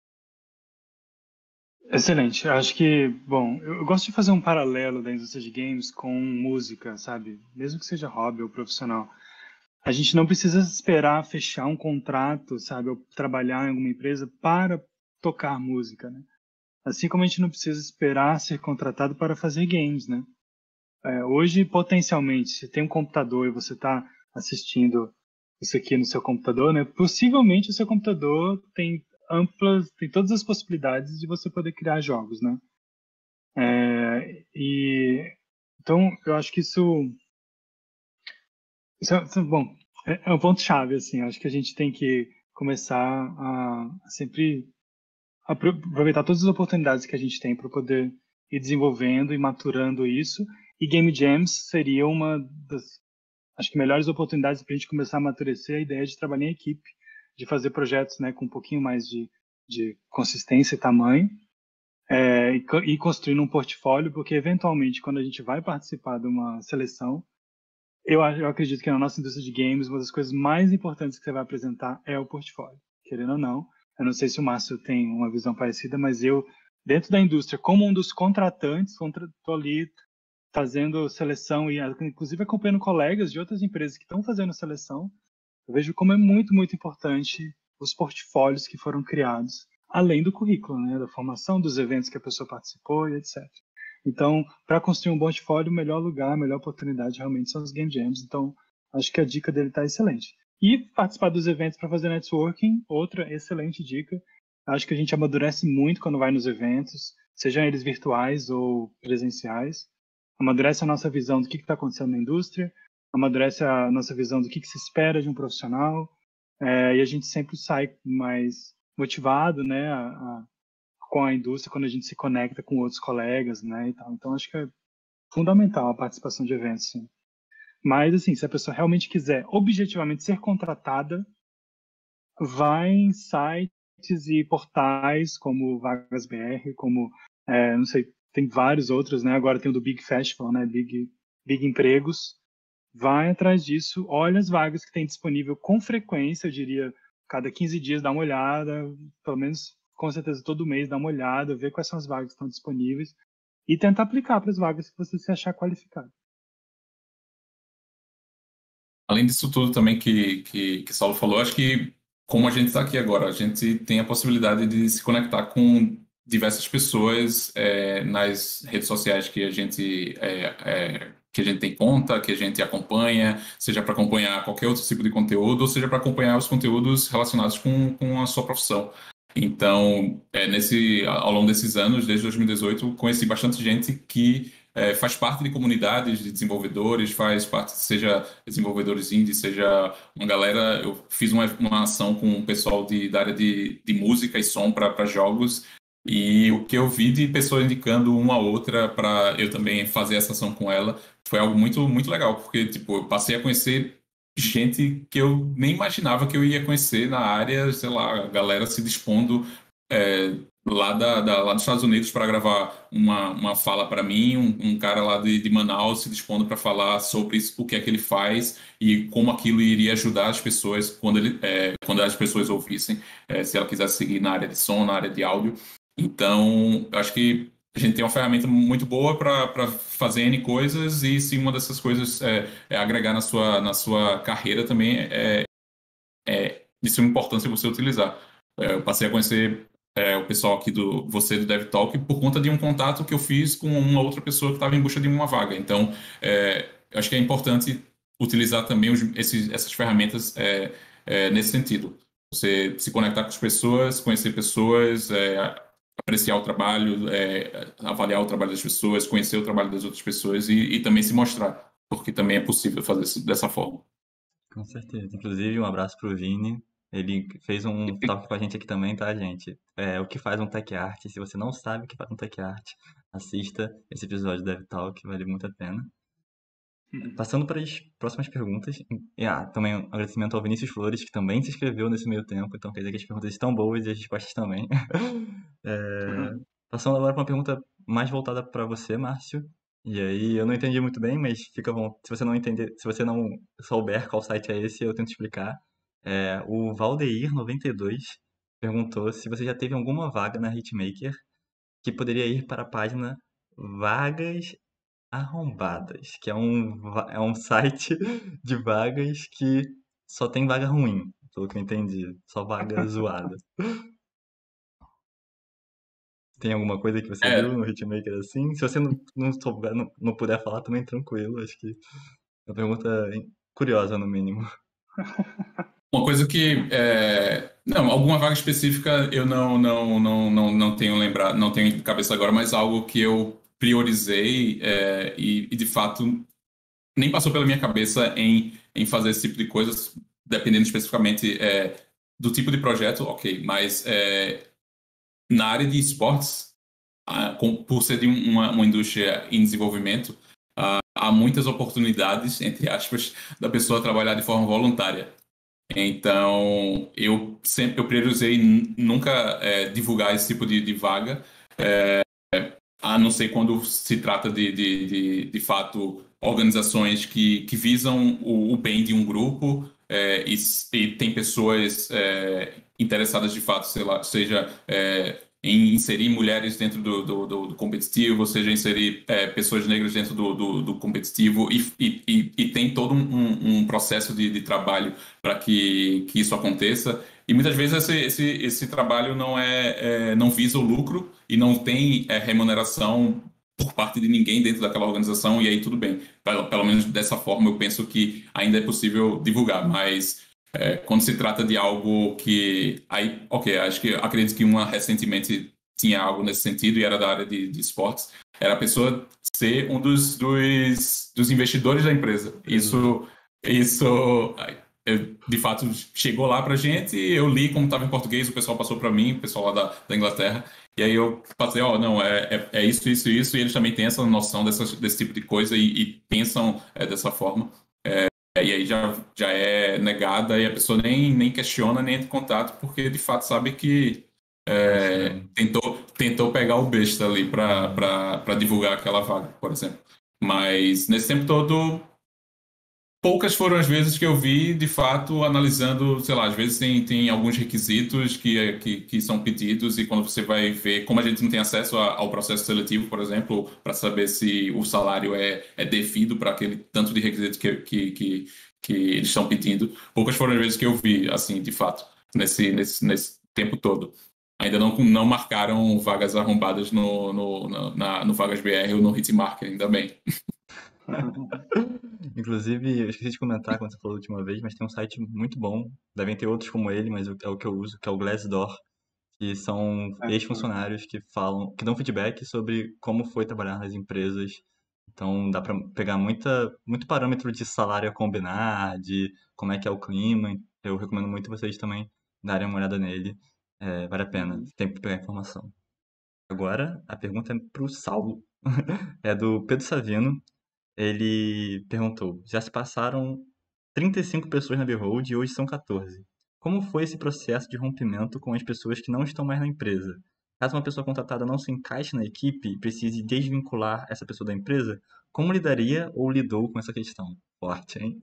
Excelente. Acho que, bom, eu, eu gosto de fazer um paralelo da indústria de games com música, sabe? Mesmo que seja hobby ou profissional. A gente não precisa esperar fechar um contrato, sabe? Ou trabalhar em alguma empresa para tocar música, né? Assim como a gente não precisa esperar ser contratado para fazer games, né? É, hoje, potencialmente, se tem um computador e você está assistindo isso aqui no seu computador, né? Possivelmente o seu computador tem amplas, tem todas as possibilidades de você poder criar jogos, né? É, e então eu acho que isso, isso, é, isso é bom, é, é um ponto chave, assim. Acho que a gente tem que começar a, a sempre aproveitar todas as oportunidades que a gente tem para poder ir desenvolvendo e maturando isso. E Game Jams seria uma das, acho que, melhores oportunidades para a gente começar a amadurecer a ideia de trabalhar em equipe, de fazer projetos, né, com um pouquinho mais de, de consistência e tamanho, é, e, e construindo um portfólio, porque eventualmente, quando a gente vai participar de uma seleção, eu, eu acredito que na nossa indústria de games, uma das coisas mais importantes que você vai apresentar é o portfólio, querendo ou não. Eu não sei se o Márcio tem uma visão parecida, mas eu, dentro da indústria, como um dos contratantes, estou ali fazendo seleção e, inclusive, acompanhando colegas de outras empresas que estão fazendo seleção, eu vejo como é muito, muito importante os portfólios que foram criados, além do currículo, né, da formação, dos eventos que a pessoa participou e etcétera. Então, para construir um bom portfólio, o melhor lugar, a melhor oportunidade realmente são os Game Jams. Então, acho que a dica dele está excelente. E participar dos eventos para fazer networking, outra excelente dica. Acho que a gente amadurece muito quando vai nos eventos, sejam eles virtuais ou presenciais. Amadurece a nossa visão do que está acontecendo na indústria, amadurece a nossa visão do que, que se espera de um profissional, é, e a gente sempre sai mais motivado, né, a, a, com a indústria quando a gente se conecta com outros colegas, né, e tal. Então, acho que é fundamental a participação de eventos, sim. Mas, assim, se a pessoa realmente quiser objetivamente ser contratada, vai em sites e portais como Vagas B R, como, é, não sei, tem vários outros, né? Agora tem o do Big Festival, né? Big, Big Empregos. Vai atrás disso, olha as vagas que tem disponível com frequência, eu diria, cada quinze dias dá uma olhada, pelo menos, com certeza, todo mês dá uma olhada, ver quais são as vagas que estão disponíveis e tentar aplicar para as vagas que você se achar qualificado. Além disso tudo também que, que, que Saulo falou, acho que como a gente está aqui agora, a gente tem a possibilidade de se conectar com diversas pessoas é, nas redes sociais que a gente é, é, que a gente tem conta, que a gente acompanha, seja para acompanhar qualquer outro tipo de conteúdo, ou seja para acompanhar os conteúdos relacionados com, com a sua profissão. Então, é, nesse, ao longo desses anos, desde dois mil e dezoito, conheci bastante gente que é, faz parte de comunidades de desenvolvedores, faz parte, seja desenvolvedores indie, seja uma galera. Eu fiz uma, uma ação com o pessoal de, da área de, de música e som para jogos, e o que eu vi de pessoas indicando uma a outra para eu também fazer essa ação com ela foi algo muito, muito legal, porque tipo, eu passei a conhecer gente que eu nem imaginava que eu ia conhecer na área, sei lá, a galera se dispondo é, lá, da, da, lá dos Estados Unidos para gravar uma, uma fala para mim, um, um cara lá de, de Manaus se dispondo para falar sobre isso, o que é que ele faz e como aquilo iria ajudar as pessoas quando, ele, é, quando as pessoas ouvissem, é, se ela quisesse seguir na área de som, na área de áudio. Então, eu acho que a gente tem uma ferramenta muito boa para fazer N coisas e se uma dessas coisas é, é agregar na sua, na sua carreira também é, é de suma importância você utilizar. É, eu passei a conhecer é, o pessoal aqui do você do DevTalk por conta de um contato que eu fiz com uma outra pessoa que estava em busca de uma vaga. Então, é, eu acho que é importante utilizar também os, esses, essas ferramentas é, é, nesse sentido. Você se conectar com as pessoas, conhecer pessoas, é, apreciar o trabalho, é, avaliar o trabalho das pessoas, conhecer o trabalho das outras pessoas e, e também se mostrar, porque também é possível fazer isso dessa forma. Com certeza. Inclusive, um abraço pro Vini. Ele fez um talk com a gente aqui também, tá, gente? É, o que faz um Tech Art. Se você não sabe o que faz um Tech Art, assista esse episódio do Dev Talk, vale muito a pena. Passando para as próximas perguntas. E, ah, também um agradecimento ao Vinícius Flores, que também se inscreveu nesse meio tempo. Então quer dizer que as perguntas estão boas e as respostas também. É, passando agora para uma pergunta mais voltada para você, Márcio. E aí eu não entendi muito bem, mas fica bom. Se você não entender, se você não souber qual site é esse, eu tento explicar. É, o Valdeir noventa e dois perguntou se você já teve alguma vaga na Hitmaker que poderia ir para a página Vagas Arrombadas, que é um, va- é um site de vagas que só tem vaga ruim, pelo que eu entendi. Só vaga zoada. Tem alguma coisa que você viu É, no Hitmaker assim? Se você não, não souber, não, não puder falar, também tranquilo. Acho que é uma pergunta curiosa, no mínimo. uma coisa que é, não, alguma vaga específica eu não não não não, não tenho lembrado, não tenho de cabeça agora, mas algo que eu priorizei é, e, e de fato nem passou pela minha cabeça em, em fazer esse tipo de coisas, dependendo especificamente é, do tipo de projeto, ok, mas é, na área de esportes, ah, com, por ser de uma, uma indústria em desenvolvimento, ah, há muitas oportunidades, entre aspas, da pessoa trabalhar de forma voluntária. Então, eu sempre eu priorizei n- nunca é, divulgar esse tipo de, de vaga, a não ser quando se trata de, de, de, de fato, organizações que, que visam o, o bem de um grupo, é, e, s- e tem pessoas é, interessadas de fato, sei lá, seja é, em inserir mulheres dentro do, do, do- do competitivo, seja inserir é, pessoas negras dentro do, do, do competitivo, e, e, e- e tem todo um, um- um processo de, de trabalho para que, que isso aconteça. E muitas vezes esse, esse, esse trabalho não é, é, não visa o lucro e não tem é, remuneração por parte de ninguém dentro daquela organização, e aí tudo bem. Pelo, pelo menos dessa forma eu penso que ainda é possível divulgar, mas é, quando se trata de algo que... Aí, ok, acho que acredito que uma recentemente tinha algo nesse sentido e era da área de, de esportes, era a pessoa ser um dos, dos, dos investidores da empresa. Isso, isso eu, de fato, chegou lá pra gente, eu li como estava em português, o pessoal passou para mim, o pessoal lá da, da Inglaterra, e aí eu passei, ó, oh, não, é, é, é isso, isso, isso, e eles também têm essa noção dessa, desse tipo de coisa e, e pensam é, dessa forma. É, e aí já, já é negada e a pessoa nem, nem questiona, nem entra em contato, porque de fato sabe que é, tentou, tentou pegar o besta ali para divulgar aquela vaga, por exemplo. Mas nesse tempo todo, poucas foram as vezes que eu vi, de fato, analisando, sei lá, às vezes tem, tem alguns requisitos que, que, que são pedidos e quando você vai ver, como a gente não tem acesso a- ao processo seletivo, por exemplo, para saber se o salário é, é devido para aquele tanto de requisito que, que, que, que eles estão pedindo, poucas foram as vezes que eu vi, assim, de fato, nesse, nesse, nesse tempo todo. Ainda não, não marcaram vagas arrombadas no, no, no, na, no Vagas B R ou no Hitmark, ainda bem. Inclusive, eu esqueci de comentar quando você falou a última vez, mas tem um site muito bom. Devem ter outros como ele, mas é o que eu uso, que é o Glassdoor, que são ex-funcionários que falam, que dão feedback sobre como foi trabalhar nas empresas. Então dá pra pegar muita, muito parâmetro de salário a combinar, de como é que é o clima. Eu recomendo muito vocês também darem uma olhada nele. É, vale a pena, tem que pegar informação. Agora, a pergunta é pro Saulo. É do Pedro Savino. Ele perguntou: já se passaram trinta e cinco pessoas na Behold e hoje são quatorze. Como foi esse processo de rompimento com as pessoas que não estão mais na empresa? Caso uma pessoa contratada não se encaixe na equipe e precise desvincular essa pessoa da empresa, como lidaria ou lidou com essa questão? Forte, hein?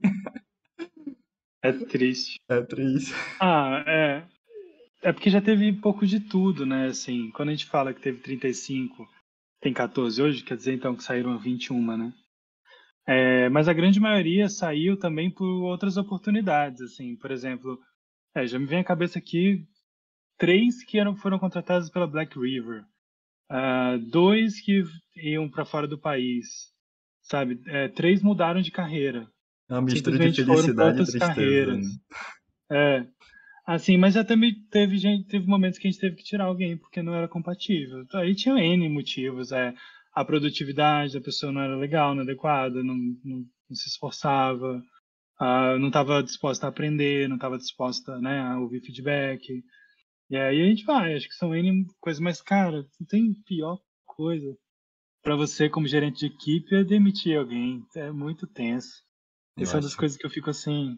É triste. É triste. Ah, é. É porque já teve um pouco de tudo, né? Assim, quando a gente fala que teve trinta e cinco, tem quatorze hoje, quer dizer então que saíram vinte e um, né? É, mas a grande maioria saiu também por outras oportunidades, assim, por exemplo, é, já me vem à cabeça aqui três que eram, foram contratados pela Black River, ah, dois que iam para fora do país, sabe? É, três mudaram de carreira, É uma mistura de simplesmente foram para felicidade e outras tristeza, né? carreiras. É, assim, mas já também teve gente, teve momentos que a gente teve que tirar alguém porque não era compatível. Aí tinha N motivos, é, a produtividade da pessoa não era legal, não adequada, não, não, não se esforçava, ah, não estava disposta a aprender, não estava disposta, né, a ouvir feedback. E aí a gente vai, acho que são N coisas, mas, cara, não tem pior coisa para você como gerente de equipe é demitir alguém. É muito tenso. Eu Essa é uma das acho. coisas que eu fico assim,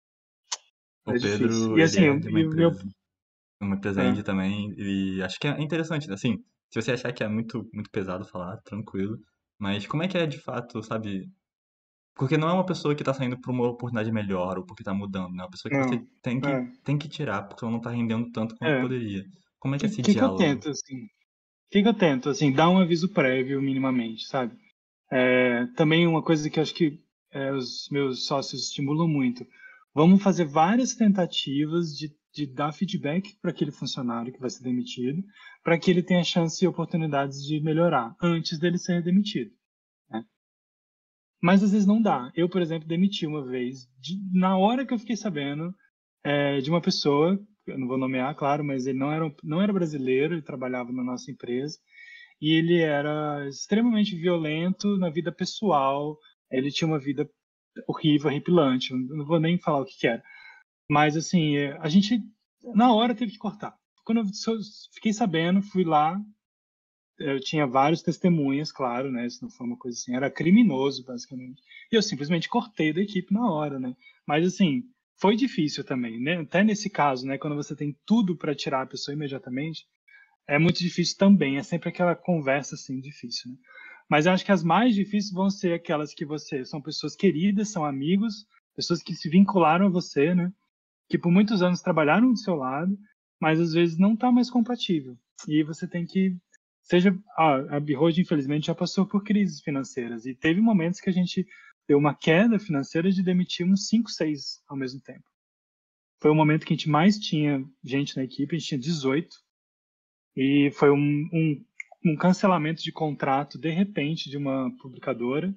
O é difícil. Pedro, E ele assim, é o de uma e o meu. empresa. Uma empresa É, indie também, e acho que é interessante, assim, se você achar que é muito, muito pesado falar, tranquilo, mas como é que é de fato, sabe? Porque não é uma pessoa que tá saindo pra uma oportunidade melhor ou porque tá mudando, né? É uma pessoa que você não. tem que, É. tem que tirar, porque ela não tá rendendo tanto quanto É. O poderia. Como é que é que, esse que, que eu diálogo? tento, assim? O que, que eu tento, assim? Dar um aviso prévio, minimamente, sabe? É, também uma coisa que eu acho que é, os meus sócios estimulam muito. Vamos fazer várias tentativas de, de dar feedback para aquele funcionário que vai ser demitido, para que ele tenha chance e oportunidades de melhorar antes dele ser demitido, né? Mas às vezes não dá. Eu, por exemplo, demiti uma vez, de- na hora que eu fiquei sabendo, é, de uma pessoa, eu não vou nomear, claro, mas ele não era, não era brasileiro, ele trabalhava na nossa empresa, e ele era extremamente violento na vida pessoal, ele tinha uma vida horrível, horripilante, eu não vou nem falar o que que era. Mas, assim, é, a gente, na hora, teve que cortar. quando eu so- fiquei sabendo, fui lá, eu tinha vários testemunhas, claro, né? Isso não foi uma coisa assim, era criminoso, basicamente. E eu simplesmente cortei da equipe na hora, né? Mas assim, foi difícil também, né? Até nesse caso, né? Quando você tem tudo para tirar a pessoa imediatamente, é muito difícil também. É sempre aquela conversa assim difícil, né? Mas eu acho que as mais difíceis vão ser aquelas que você são pessoas queridas, são amigos, pessoas que se vincularam a você, né? Que por muitos anos trabalharam do seu lado, mas às vezes não está mais compatível. E você tem que seja ah, a Behold, infelizmente, já passou por crises financeiras e teve momentos que a gente deu uma queda financeira de demitir uns cinco, seis ao mesmo tempo. Foi o momento que a gente mais tinha gente na equipe, a gente tinha dezoito, e foi um, um, um cancelamento de contrato de repente de uma publicadora.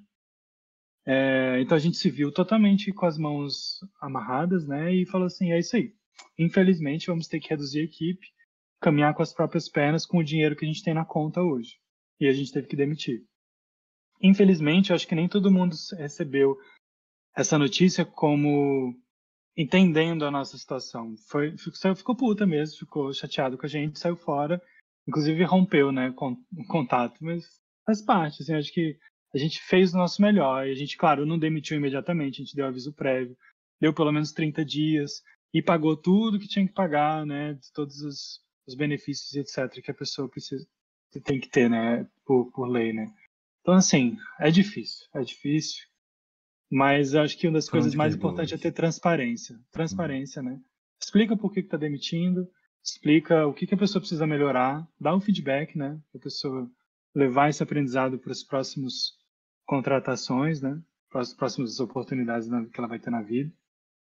É, então a gente se viu totalmente com as mãos amarradas, né? E falou assim, é isso aí. Infelizmente, vamos ter que reduzir a equipe, caminhar com as próprias pernas com o dinheiro que a gente tem na conta hoje. E a gente teve que demitir. Infelizmente, eu acho que nem todo mundo recebeu essa notícia como entendendo a nossa situação. Foi, ficou, ficou puta mesmo, ficou chateado com a gente, saiu fora, inclusive rompeu, né, o contato, mas faz parte, assim, acho que a gente fez o nosso melhor, e a gente, claro, não demitiu imediatamente, a gente deu aviso prévio, deu pelo menos trinta dias, e pagou tudo que tinha que pagar, né, de todos os, os benefícios, etcétera, que a pessoa precisa, tem que ter, né, por, por lei, né. Então, assim, é difícil, é difícil, mas eu acho que uma das Foram coisas dicas mais importantes boas. é ter transparência. Uhum. Transparência, né? Explica por que está demitindo, explica o que, que a pessoa precisa melhorar, dá o feedback, né? Para a pessoa levar esse aprendizado para as próximas contratações, né? Para as próximas oportunidades que ela vai ter na vida.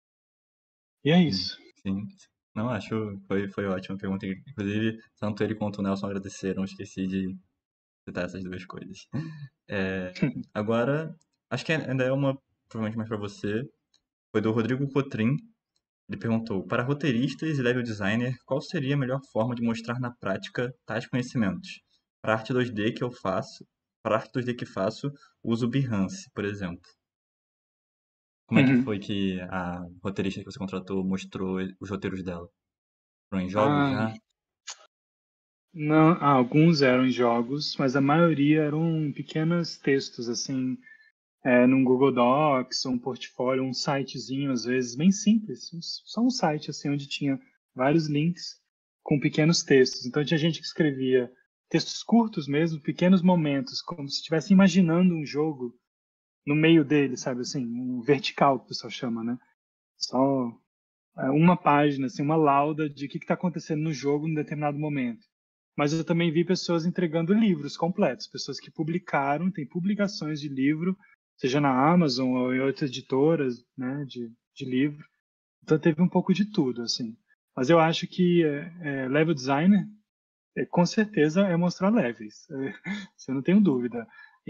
E é Sim, isso. sim. Não, acho foi foi ótima pergunta. Inclusive, tanto ele quanto o Nelson agradeceram. Esqueci de citar essas duas coisas. É, agora, acho que ainda é uma, provavelmente mais para você. Foi do Rodrigo Cotrim. Ele perguntou: para roteiristas e level designer, qual seria a melhor forma de mostrar na prática tais conhecimentos? Para arte dois D que eu faço, para arte dois D que faço, uso Behance, por exemplo. Como é que Uhum. foi que a roteirista que você contratou mostrou os roteiros dela? Foram em jogos Ah, já? não, ah, alguns eram em jogos, mas a maioria eram pequenos textos, assim, é, num Google Docs, um portfólio, um sitezinho, às vezes, bem simples. Só um site, assim, onde tinha vários links com pequenos textos. Então, tinha gente que escrevia textos curtos mesmo, pequenos momentos, como se estivesse imaginando um jogo no meio dele, sabe, assim, um vertical, que o pessoal chama, né? Só é, uma página, assim, uma lauda de o que está acontecendo no jogo em determinado momento. Mas eu também vi pessoas entregando livros completos, pessoas que publicaram, tem publicações de livro, seja na Amazon ou em outras editoras, né, de, de livro. Então teve um pouco de tudo, assim. Mas eu acho que é, é, level designer, é, com certeza, é mostrar levels. É, isso eu não tenho dúvida.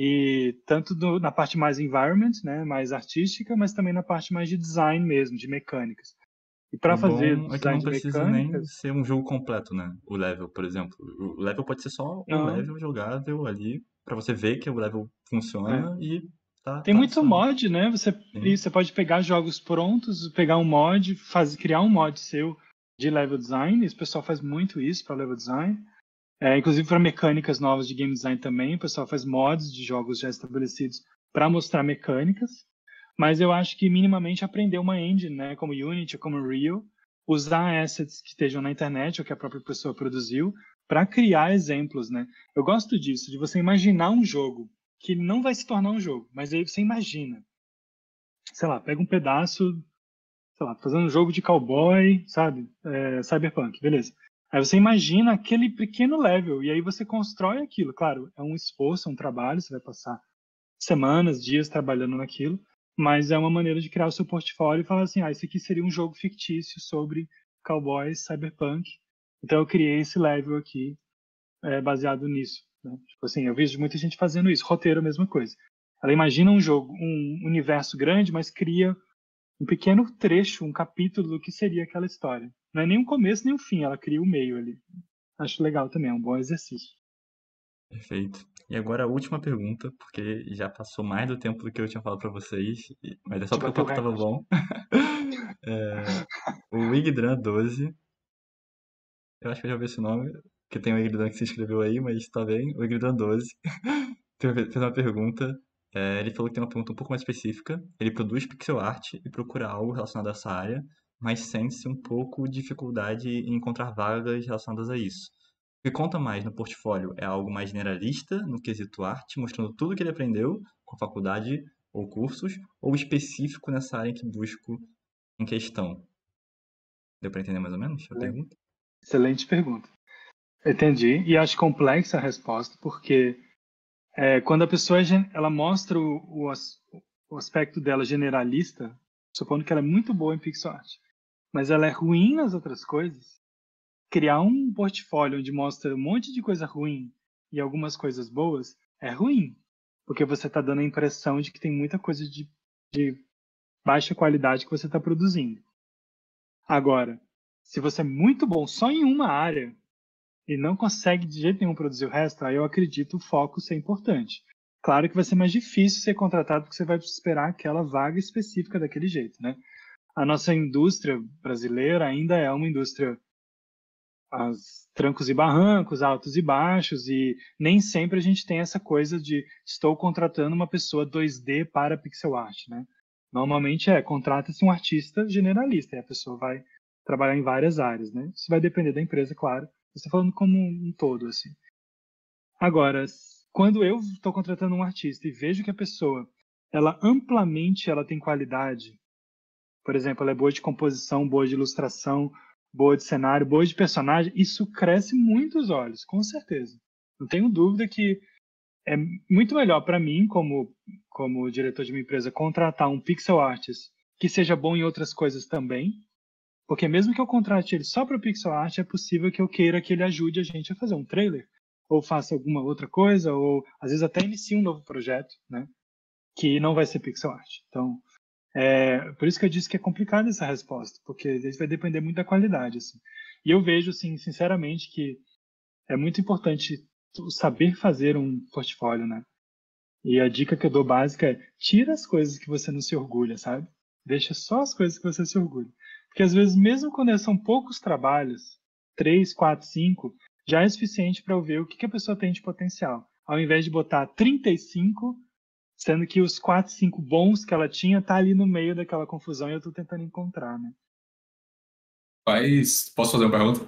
E tanto do, na parte mais environment, né, mais artística, mas também na parte mais de design mesmo, de mecânicas. E para O fazer bom é que design não de precisa nem mecânicas, ser um jogo completo, né? O level, por exemplo. O level pode ser só um não. level jogável ali, pra você ver que o level É. funciona e tá, Tem tá muito suave. mod, né? Você, e Sim. você pode pegar jogos prontos, pegar um mod, faz, criar um mod seu de level design. Esse pessoal faz muito isso para level design. É, inclusive para mecânicas novas de game design também. O pessoal faz mods de jogos já estabelecidos para mostrar mecânicas. Mas eu acho que minimamente aprender uma engine, né? Como Unity, como Unreal, usar assets que estejam na internet ou que a própria pessoa produziu para criar exemplos, né? Eu gosto disso, de você imaginar um jogo que não vai se tornar um jogo, mas aí você imagina, sei lá, pega um pedaço, sei lá, fazendo um jogo de cowboy, sabe? É, cyberpunk, beleza. Aí você imagina aquele pequeno level e aí você constrói aquilo. Claro, é um esforço, é um trabalho, você vai passar semanas, dias trabalhando naquilo, mas é uma maneira de criar o seu portfólio e falar assim, ah, esse aqui seria um jogo fictício sobre cowboys, cyberpunk. Então eu criei esse level aqui é, baseado nisso. Né? Tipo assim, eu vejo muita gente fazendo isso. Roteiro, a mesma coisa. Ela imagina um jogo, um universo grande, mas cria um pequeno trecho, um capítulo do que seria aquela história. Não é nem o começo nem o fim, ela cria o meio ali. Acho legal também, é um bom exercício. Perfeito. E agora a última pergunta, porque já passou mais do tempo do que eu tinha falado pra vocês, e- mas é só De porque o bater o papo tava recorde. bom. É, o Wigdran doze Eu acho que eu já vi esse nome, que tem o Egridan que se inscreveu aí, mas tá bem, o Egridan doze. Então, fez uma pergunta, é, ele falou que tem uma pergunta um pouco mais específica. Ele produz pixel art e procura algo relacionado a essa área, mas sente-se um pouco de dificuldade em encontrar vagas relacionadas a isso. O que conta mais no portfólio é algo mais generalista, no quesito arte, mostrando tudo que ele aprendeu com a faculdade ou cursos, ou específico nessa área que busco em questão. Deu para entender mais ou menos a Excelente pergunta? excelente pergunta. Entendi. E acho complexa a resposta, porque é, quando a pessoa é gen- ela mostra o, o, as- o aspecto dela generalista, supondo que ela é muito boa em pixel art, mas ela é ruim nas outras coisas, criar um portfólio onde mostra um monte de coisa ruim e algumas coisas boas é ruim, porque você está dando a impressão de que tem muita coisa de, de baixa qualidade que você está produzindo. Agora, se você é muito bom só em uma área e não consegue de jeito nenhum produzir o resto, aí eu acredito o foco ser importante. Claro que vai ser mais difícil ser contratado porque você vai esperar aquela vaga específica daquele jeito, né? A nossa indústria brasileira ainda é uma indústria aos trancos e barrancos, altos e baixos, e nem sempre a gente tem essa coisa de estou contratando uma pessoa dois D para pixel art, né? Normalmente é, contrata-se um artista generalista, e a pessoa vai trabalhar em várias áreas, né? Isso vai depender da empresa, claro. Estou falando como um todo, assim. Agora, quando eu estou contratando um artista e vejo que a pessoa, ela amplamente ela tem qualidade, por exemplo, ela é boa de composição, boa de ilustração, boa de cenário, boa de personagem, isso cresce muito os olhos, com certeza. Não tenho dúvida que é muito melhor para mim, como, como diretor de uma empresa, contratar um pixel artist que seja bom em outras coisas também, porque mesmo que eu contrate ele só para pixel art, é possível que eu queira que ele ajude a gente a fazer um trailer, ou faça alguma outra coisa, ou às vezes até inicie um novo projeto, né? Que não vai ser pixel art. Então, é, por isso que eu disse que é complicada essa resposta, porque isso vai depender muito da qualidade, assim. E eu vejo, assim, sinceramente, que é muito importante tu saber fazer um portfólio, né? E a dica que eu dou básica é tira as coisas que você não se orgulha, sabe? Deixa só as coisas que você se orgulha. Porque às vezes, mesmo quando são poucos trabalhos, três, quatro, cinco, já é suficiente para eu ver o que que a pessoa tem de potencial. Ao invés de botar trinta e cinco, sendo que os quatro, cinco bons que ela tinha tá ali no meio daquela confusão e eu tô tentando encontrar, né? Faz. Posso fazer uma pergunta?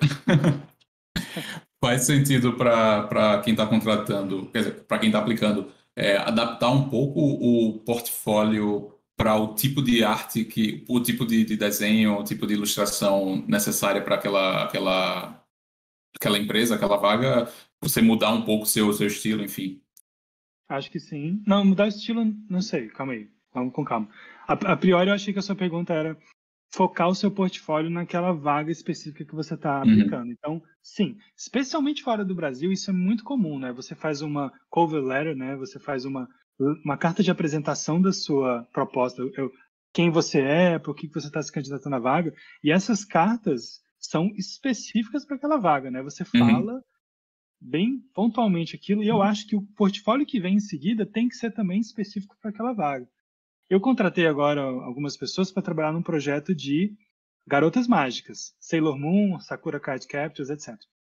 Faz sentido para quem está contratando, quer dizer, para quem está aplicando, é, adaptar um pouco o portfólio para o tipo de arte que, o tipo de, de desenho, o tipo de ilustração necessária para aquela, aquela, aquela empresa, aquela vaga, você mudar um pouco o seu, seu estilo, enfim. Acho que sim. Não, mudar o estilo, não sei, calma aí. Vamos com calma. A, a priori, eu achei que a sua pergunta era focar o seu portfólio naquela vaga específica que você está Uhum. aplicando. Então, sim, especialmente fora do Brasil, isso é muito comum, né? Você faz uma cover letter, né? Você faz uma, uma carta de apresentação da sua proposta, eu, quem você é, por que você está se candidatando à vaga, e essas cartas são específicas para aquela vaga, né? Você Uhum. fala bem pontualmente aquilo, e eu acho que o portfólio que vem em seguida tem que ser também específico para aquela vaga. Eu contratei agora algumas pessoas para trabalhar num projeto de garotas mágicas, Sailor Moon, Sakura Card Captors, etcétera.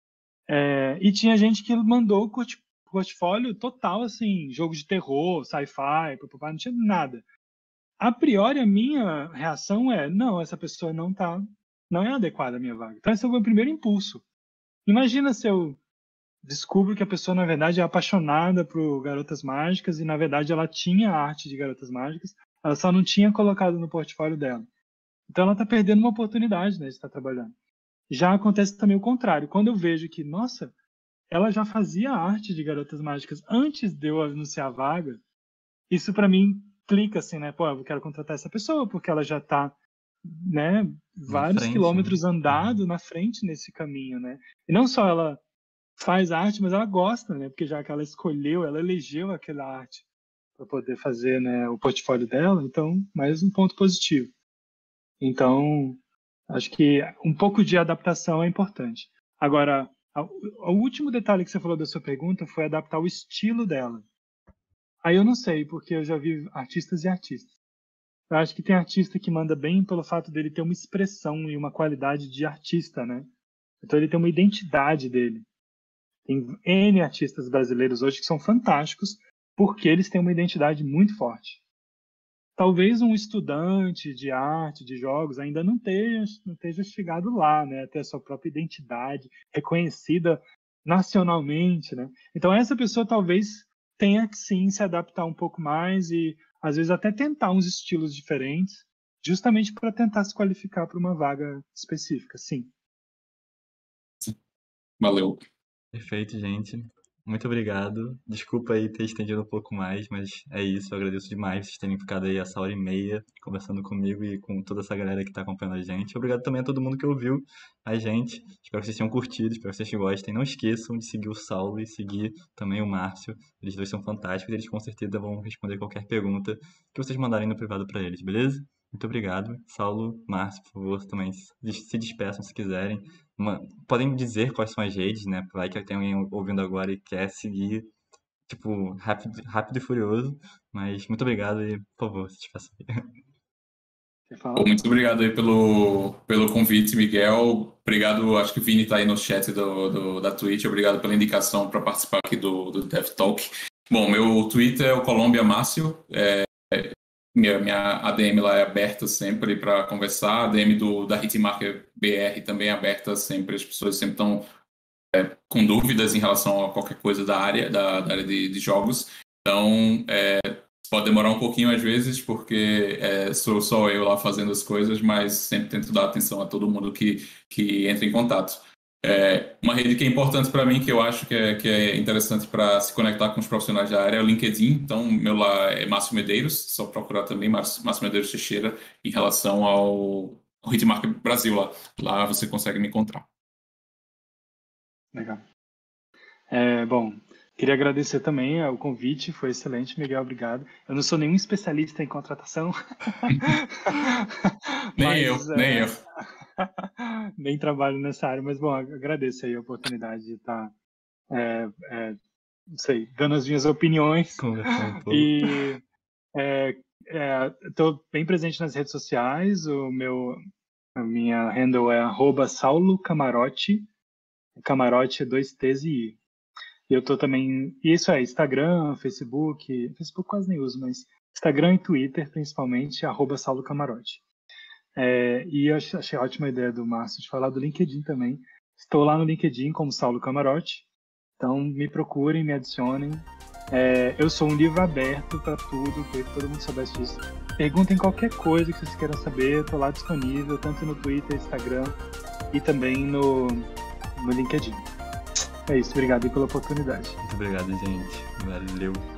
É, e tinha gente que mandou portfólio total, assim, jogo de terror, sci-fi, não tinha nada. A priori, a minha reação é, não, essa pessoa não tá, não é adequada à minha vaga. Então, esse é o meu primeiro impulso. Imagina se eu descubro que a pessoa, na verdade, é apaixonada por Garotas Mágicas e, na verdade, ela tinha a arte de Garotas Mágicas, ela só não tinha colocado no portfólio dela. Então, ela está perdendo uma oportunidade, né, de estar trabalhando. Já acontece também o contrário. Quando eu vejo que, nossa, ela já fazia a arte de Garotas Mágicas antes de eu anunciar a vaga, isso para mim clica assim, né? Pô, eu quero contratar essa pessoa porque ela já está, né, Na vários frente, né? quilômetros andado na frente nesse caminho, né? E não só ela faz arte, mas ela gosta, né? Porque já que ela escolheu, ela elegeu aquela arte para poder fazer, né, o portfólio dela, então, mais um ponto positivo. Então, acho que um pouco de adaptação é importante. Agora, o último detalhe que você falou da sua pergunta foi adaptar o estilo dela. Aí eu não sei, porque eu já vi artistas e artistas. Eu acho que tem artista que manda bem pelo fato dele ter uma expressão e uma qualidade de artista, né? Então ele tem uma identidade dele. Tem N artistas brasileiros hoje que são fantásticos porque eles têm uma identidade muito forte. Talvez um estudante de arte, de jogos, ainda não esteja, não esteja chegado lá, né? Ter a sua própria identidade reconhecida nacionalmente, né? Então essa pessoa talvez tenha que sim se adaptar um pouco mais e às vezes até tentar uns estilos diferentes, justamente para tentar se qualificar para uma vaga específica, sim. Valeu. Perfeito, gente. Muito obrigado. Desculpa aí ter estendido um pouco mais, mas é isso. Eu agradeço demais vocês terem ficado aí essa hora e meia conversando comigo e com toda essa galera que está acompanhando a gente. Obrigado também a todo mundo que ouviu a gente. Espero que vocês tenham curtido, espero que vocês gostem. Não esqueçam de seguir o Saulo e seguir também o Márcio. Eles dois são fantásticos e eles com certeza vão responder qualquer pergunta que vocês mandarem no privado para eles, beleza? Muito obrigado. Saulo, Márcio, por favor, também se despeçam se quiserem. Uma- podem dizer quais são as redes, né? Vai que tem alguém ouvindo agora e quer seguir, tipo, rápido, rápido e furioso. Mas muito obrigado e, por favor, se despeça aí. Quer falar? Pô, muito obrigado aí pelo, pelo convite, Miguel. Obrigado, acho que o Vini está aí no chat do, do- da Twitch. Obrigado pela indicação para participar aqui do, do Dev Talk. Bom, meu Twitter é o Colômbia Márcio. É, minha, minha A D M lá é aberta sempre para conversar. A ADM do, da Hitmarker B R também é aberta sempre. As pessoas sempre estão é, com dúvidas em relação a qualquer coisa da área, da, da área de, de jogos. Então, é, pode demorar um pouquinho às vezes, porque é, sou só eu lá fazendo as coisas, mas sempre tento dar atenção a todo mundo que, que entra em contato. É, uma rede que é importante para mim, que eu acho que é, que é interessante para se conectar com os profissionais da área, é o LinkedIn. Então, meu lá é Márcio Medeiros, só procurar também Márcio, Márcio Medeiros Teixeira em relação ao, ao Hitmarker Brasil lá. Lá você consegue me encontrar. Legal. É, bom, queria agradecer também o convite, foi excelente, Miguel, obrigado. Eu não sou nenhum especialista em contratação, Nem mas, eu, é, nem eu. nem trabalho nessa área, mas bom, agradeço aí a oportunidade de estar, é, é, não sei, dando as minhas opiniões Conversar um pouco. e estou bem presente nas redes sociais. O meu, a minha handle é arroba Saulo Camarote, Camarote é dois T's e I. E eu tô também, isso é Instagram, Facebook, Facebook quase nem uso, mas Instagram e Twitter principalmente, arroba Saulo Camarote. É, e eu achei ótima a ideia do Márcio de falar do LinkedIn também. Estou lá no LinkedIn como Saulo Camarote, então me procurem, me adicionem. É, eu sou um livro aberto para tudo, queria que todo mundo soubesse disso. Perguntem qualquer coisa que vocês queiram saber, estou lá disponível, tanto no Twitter, Instagram e também no, no LinkedIn. É isso, obrigado aí pela oportunidade. Muito obrigado, gente. Valeu.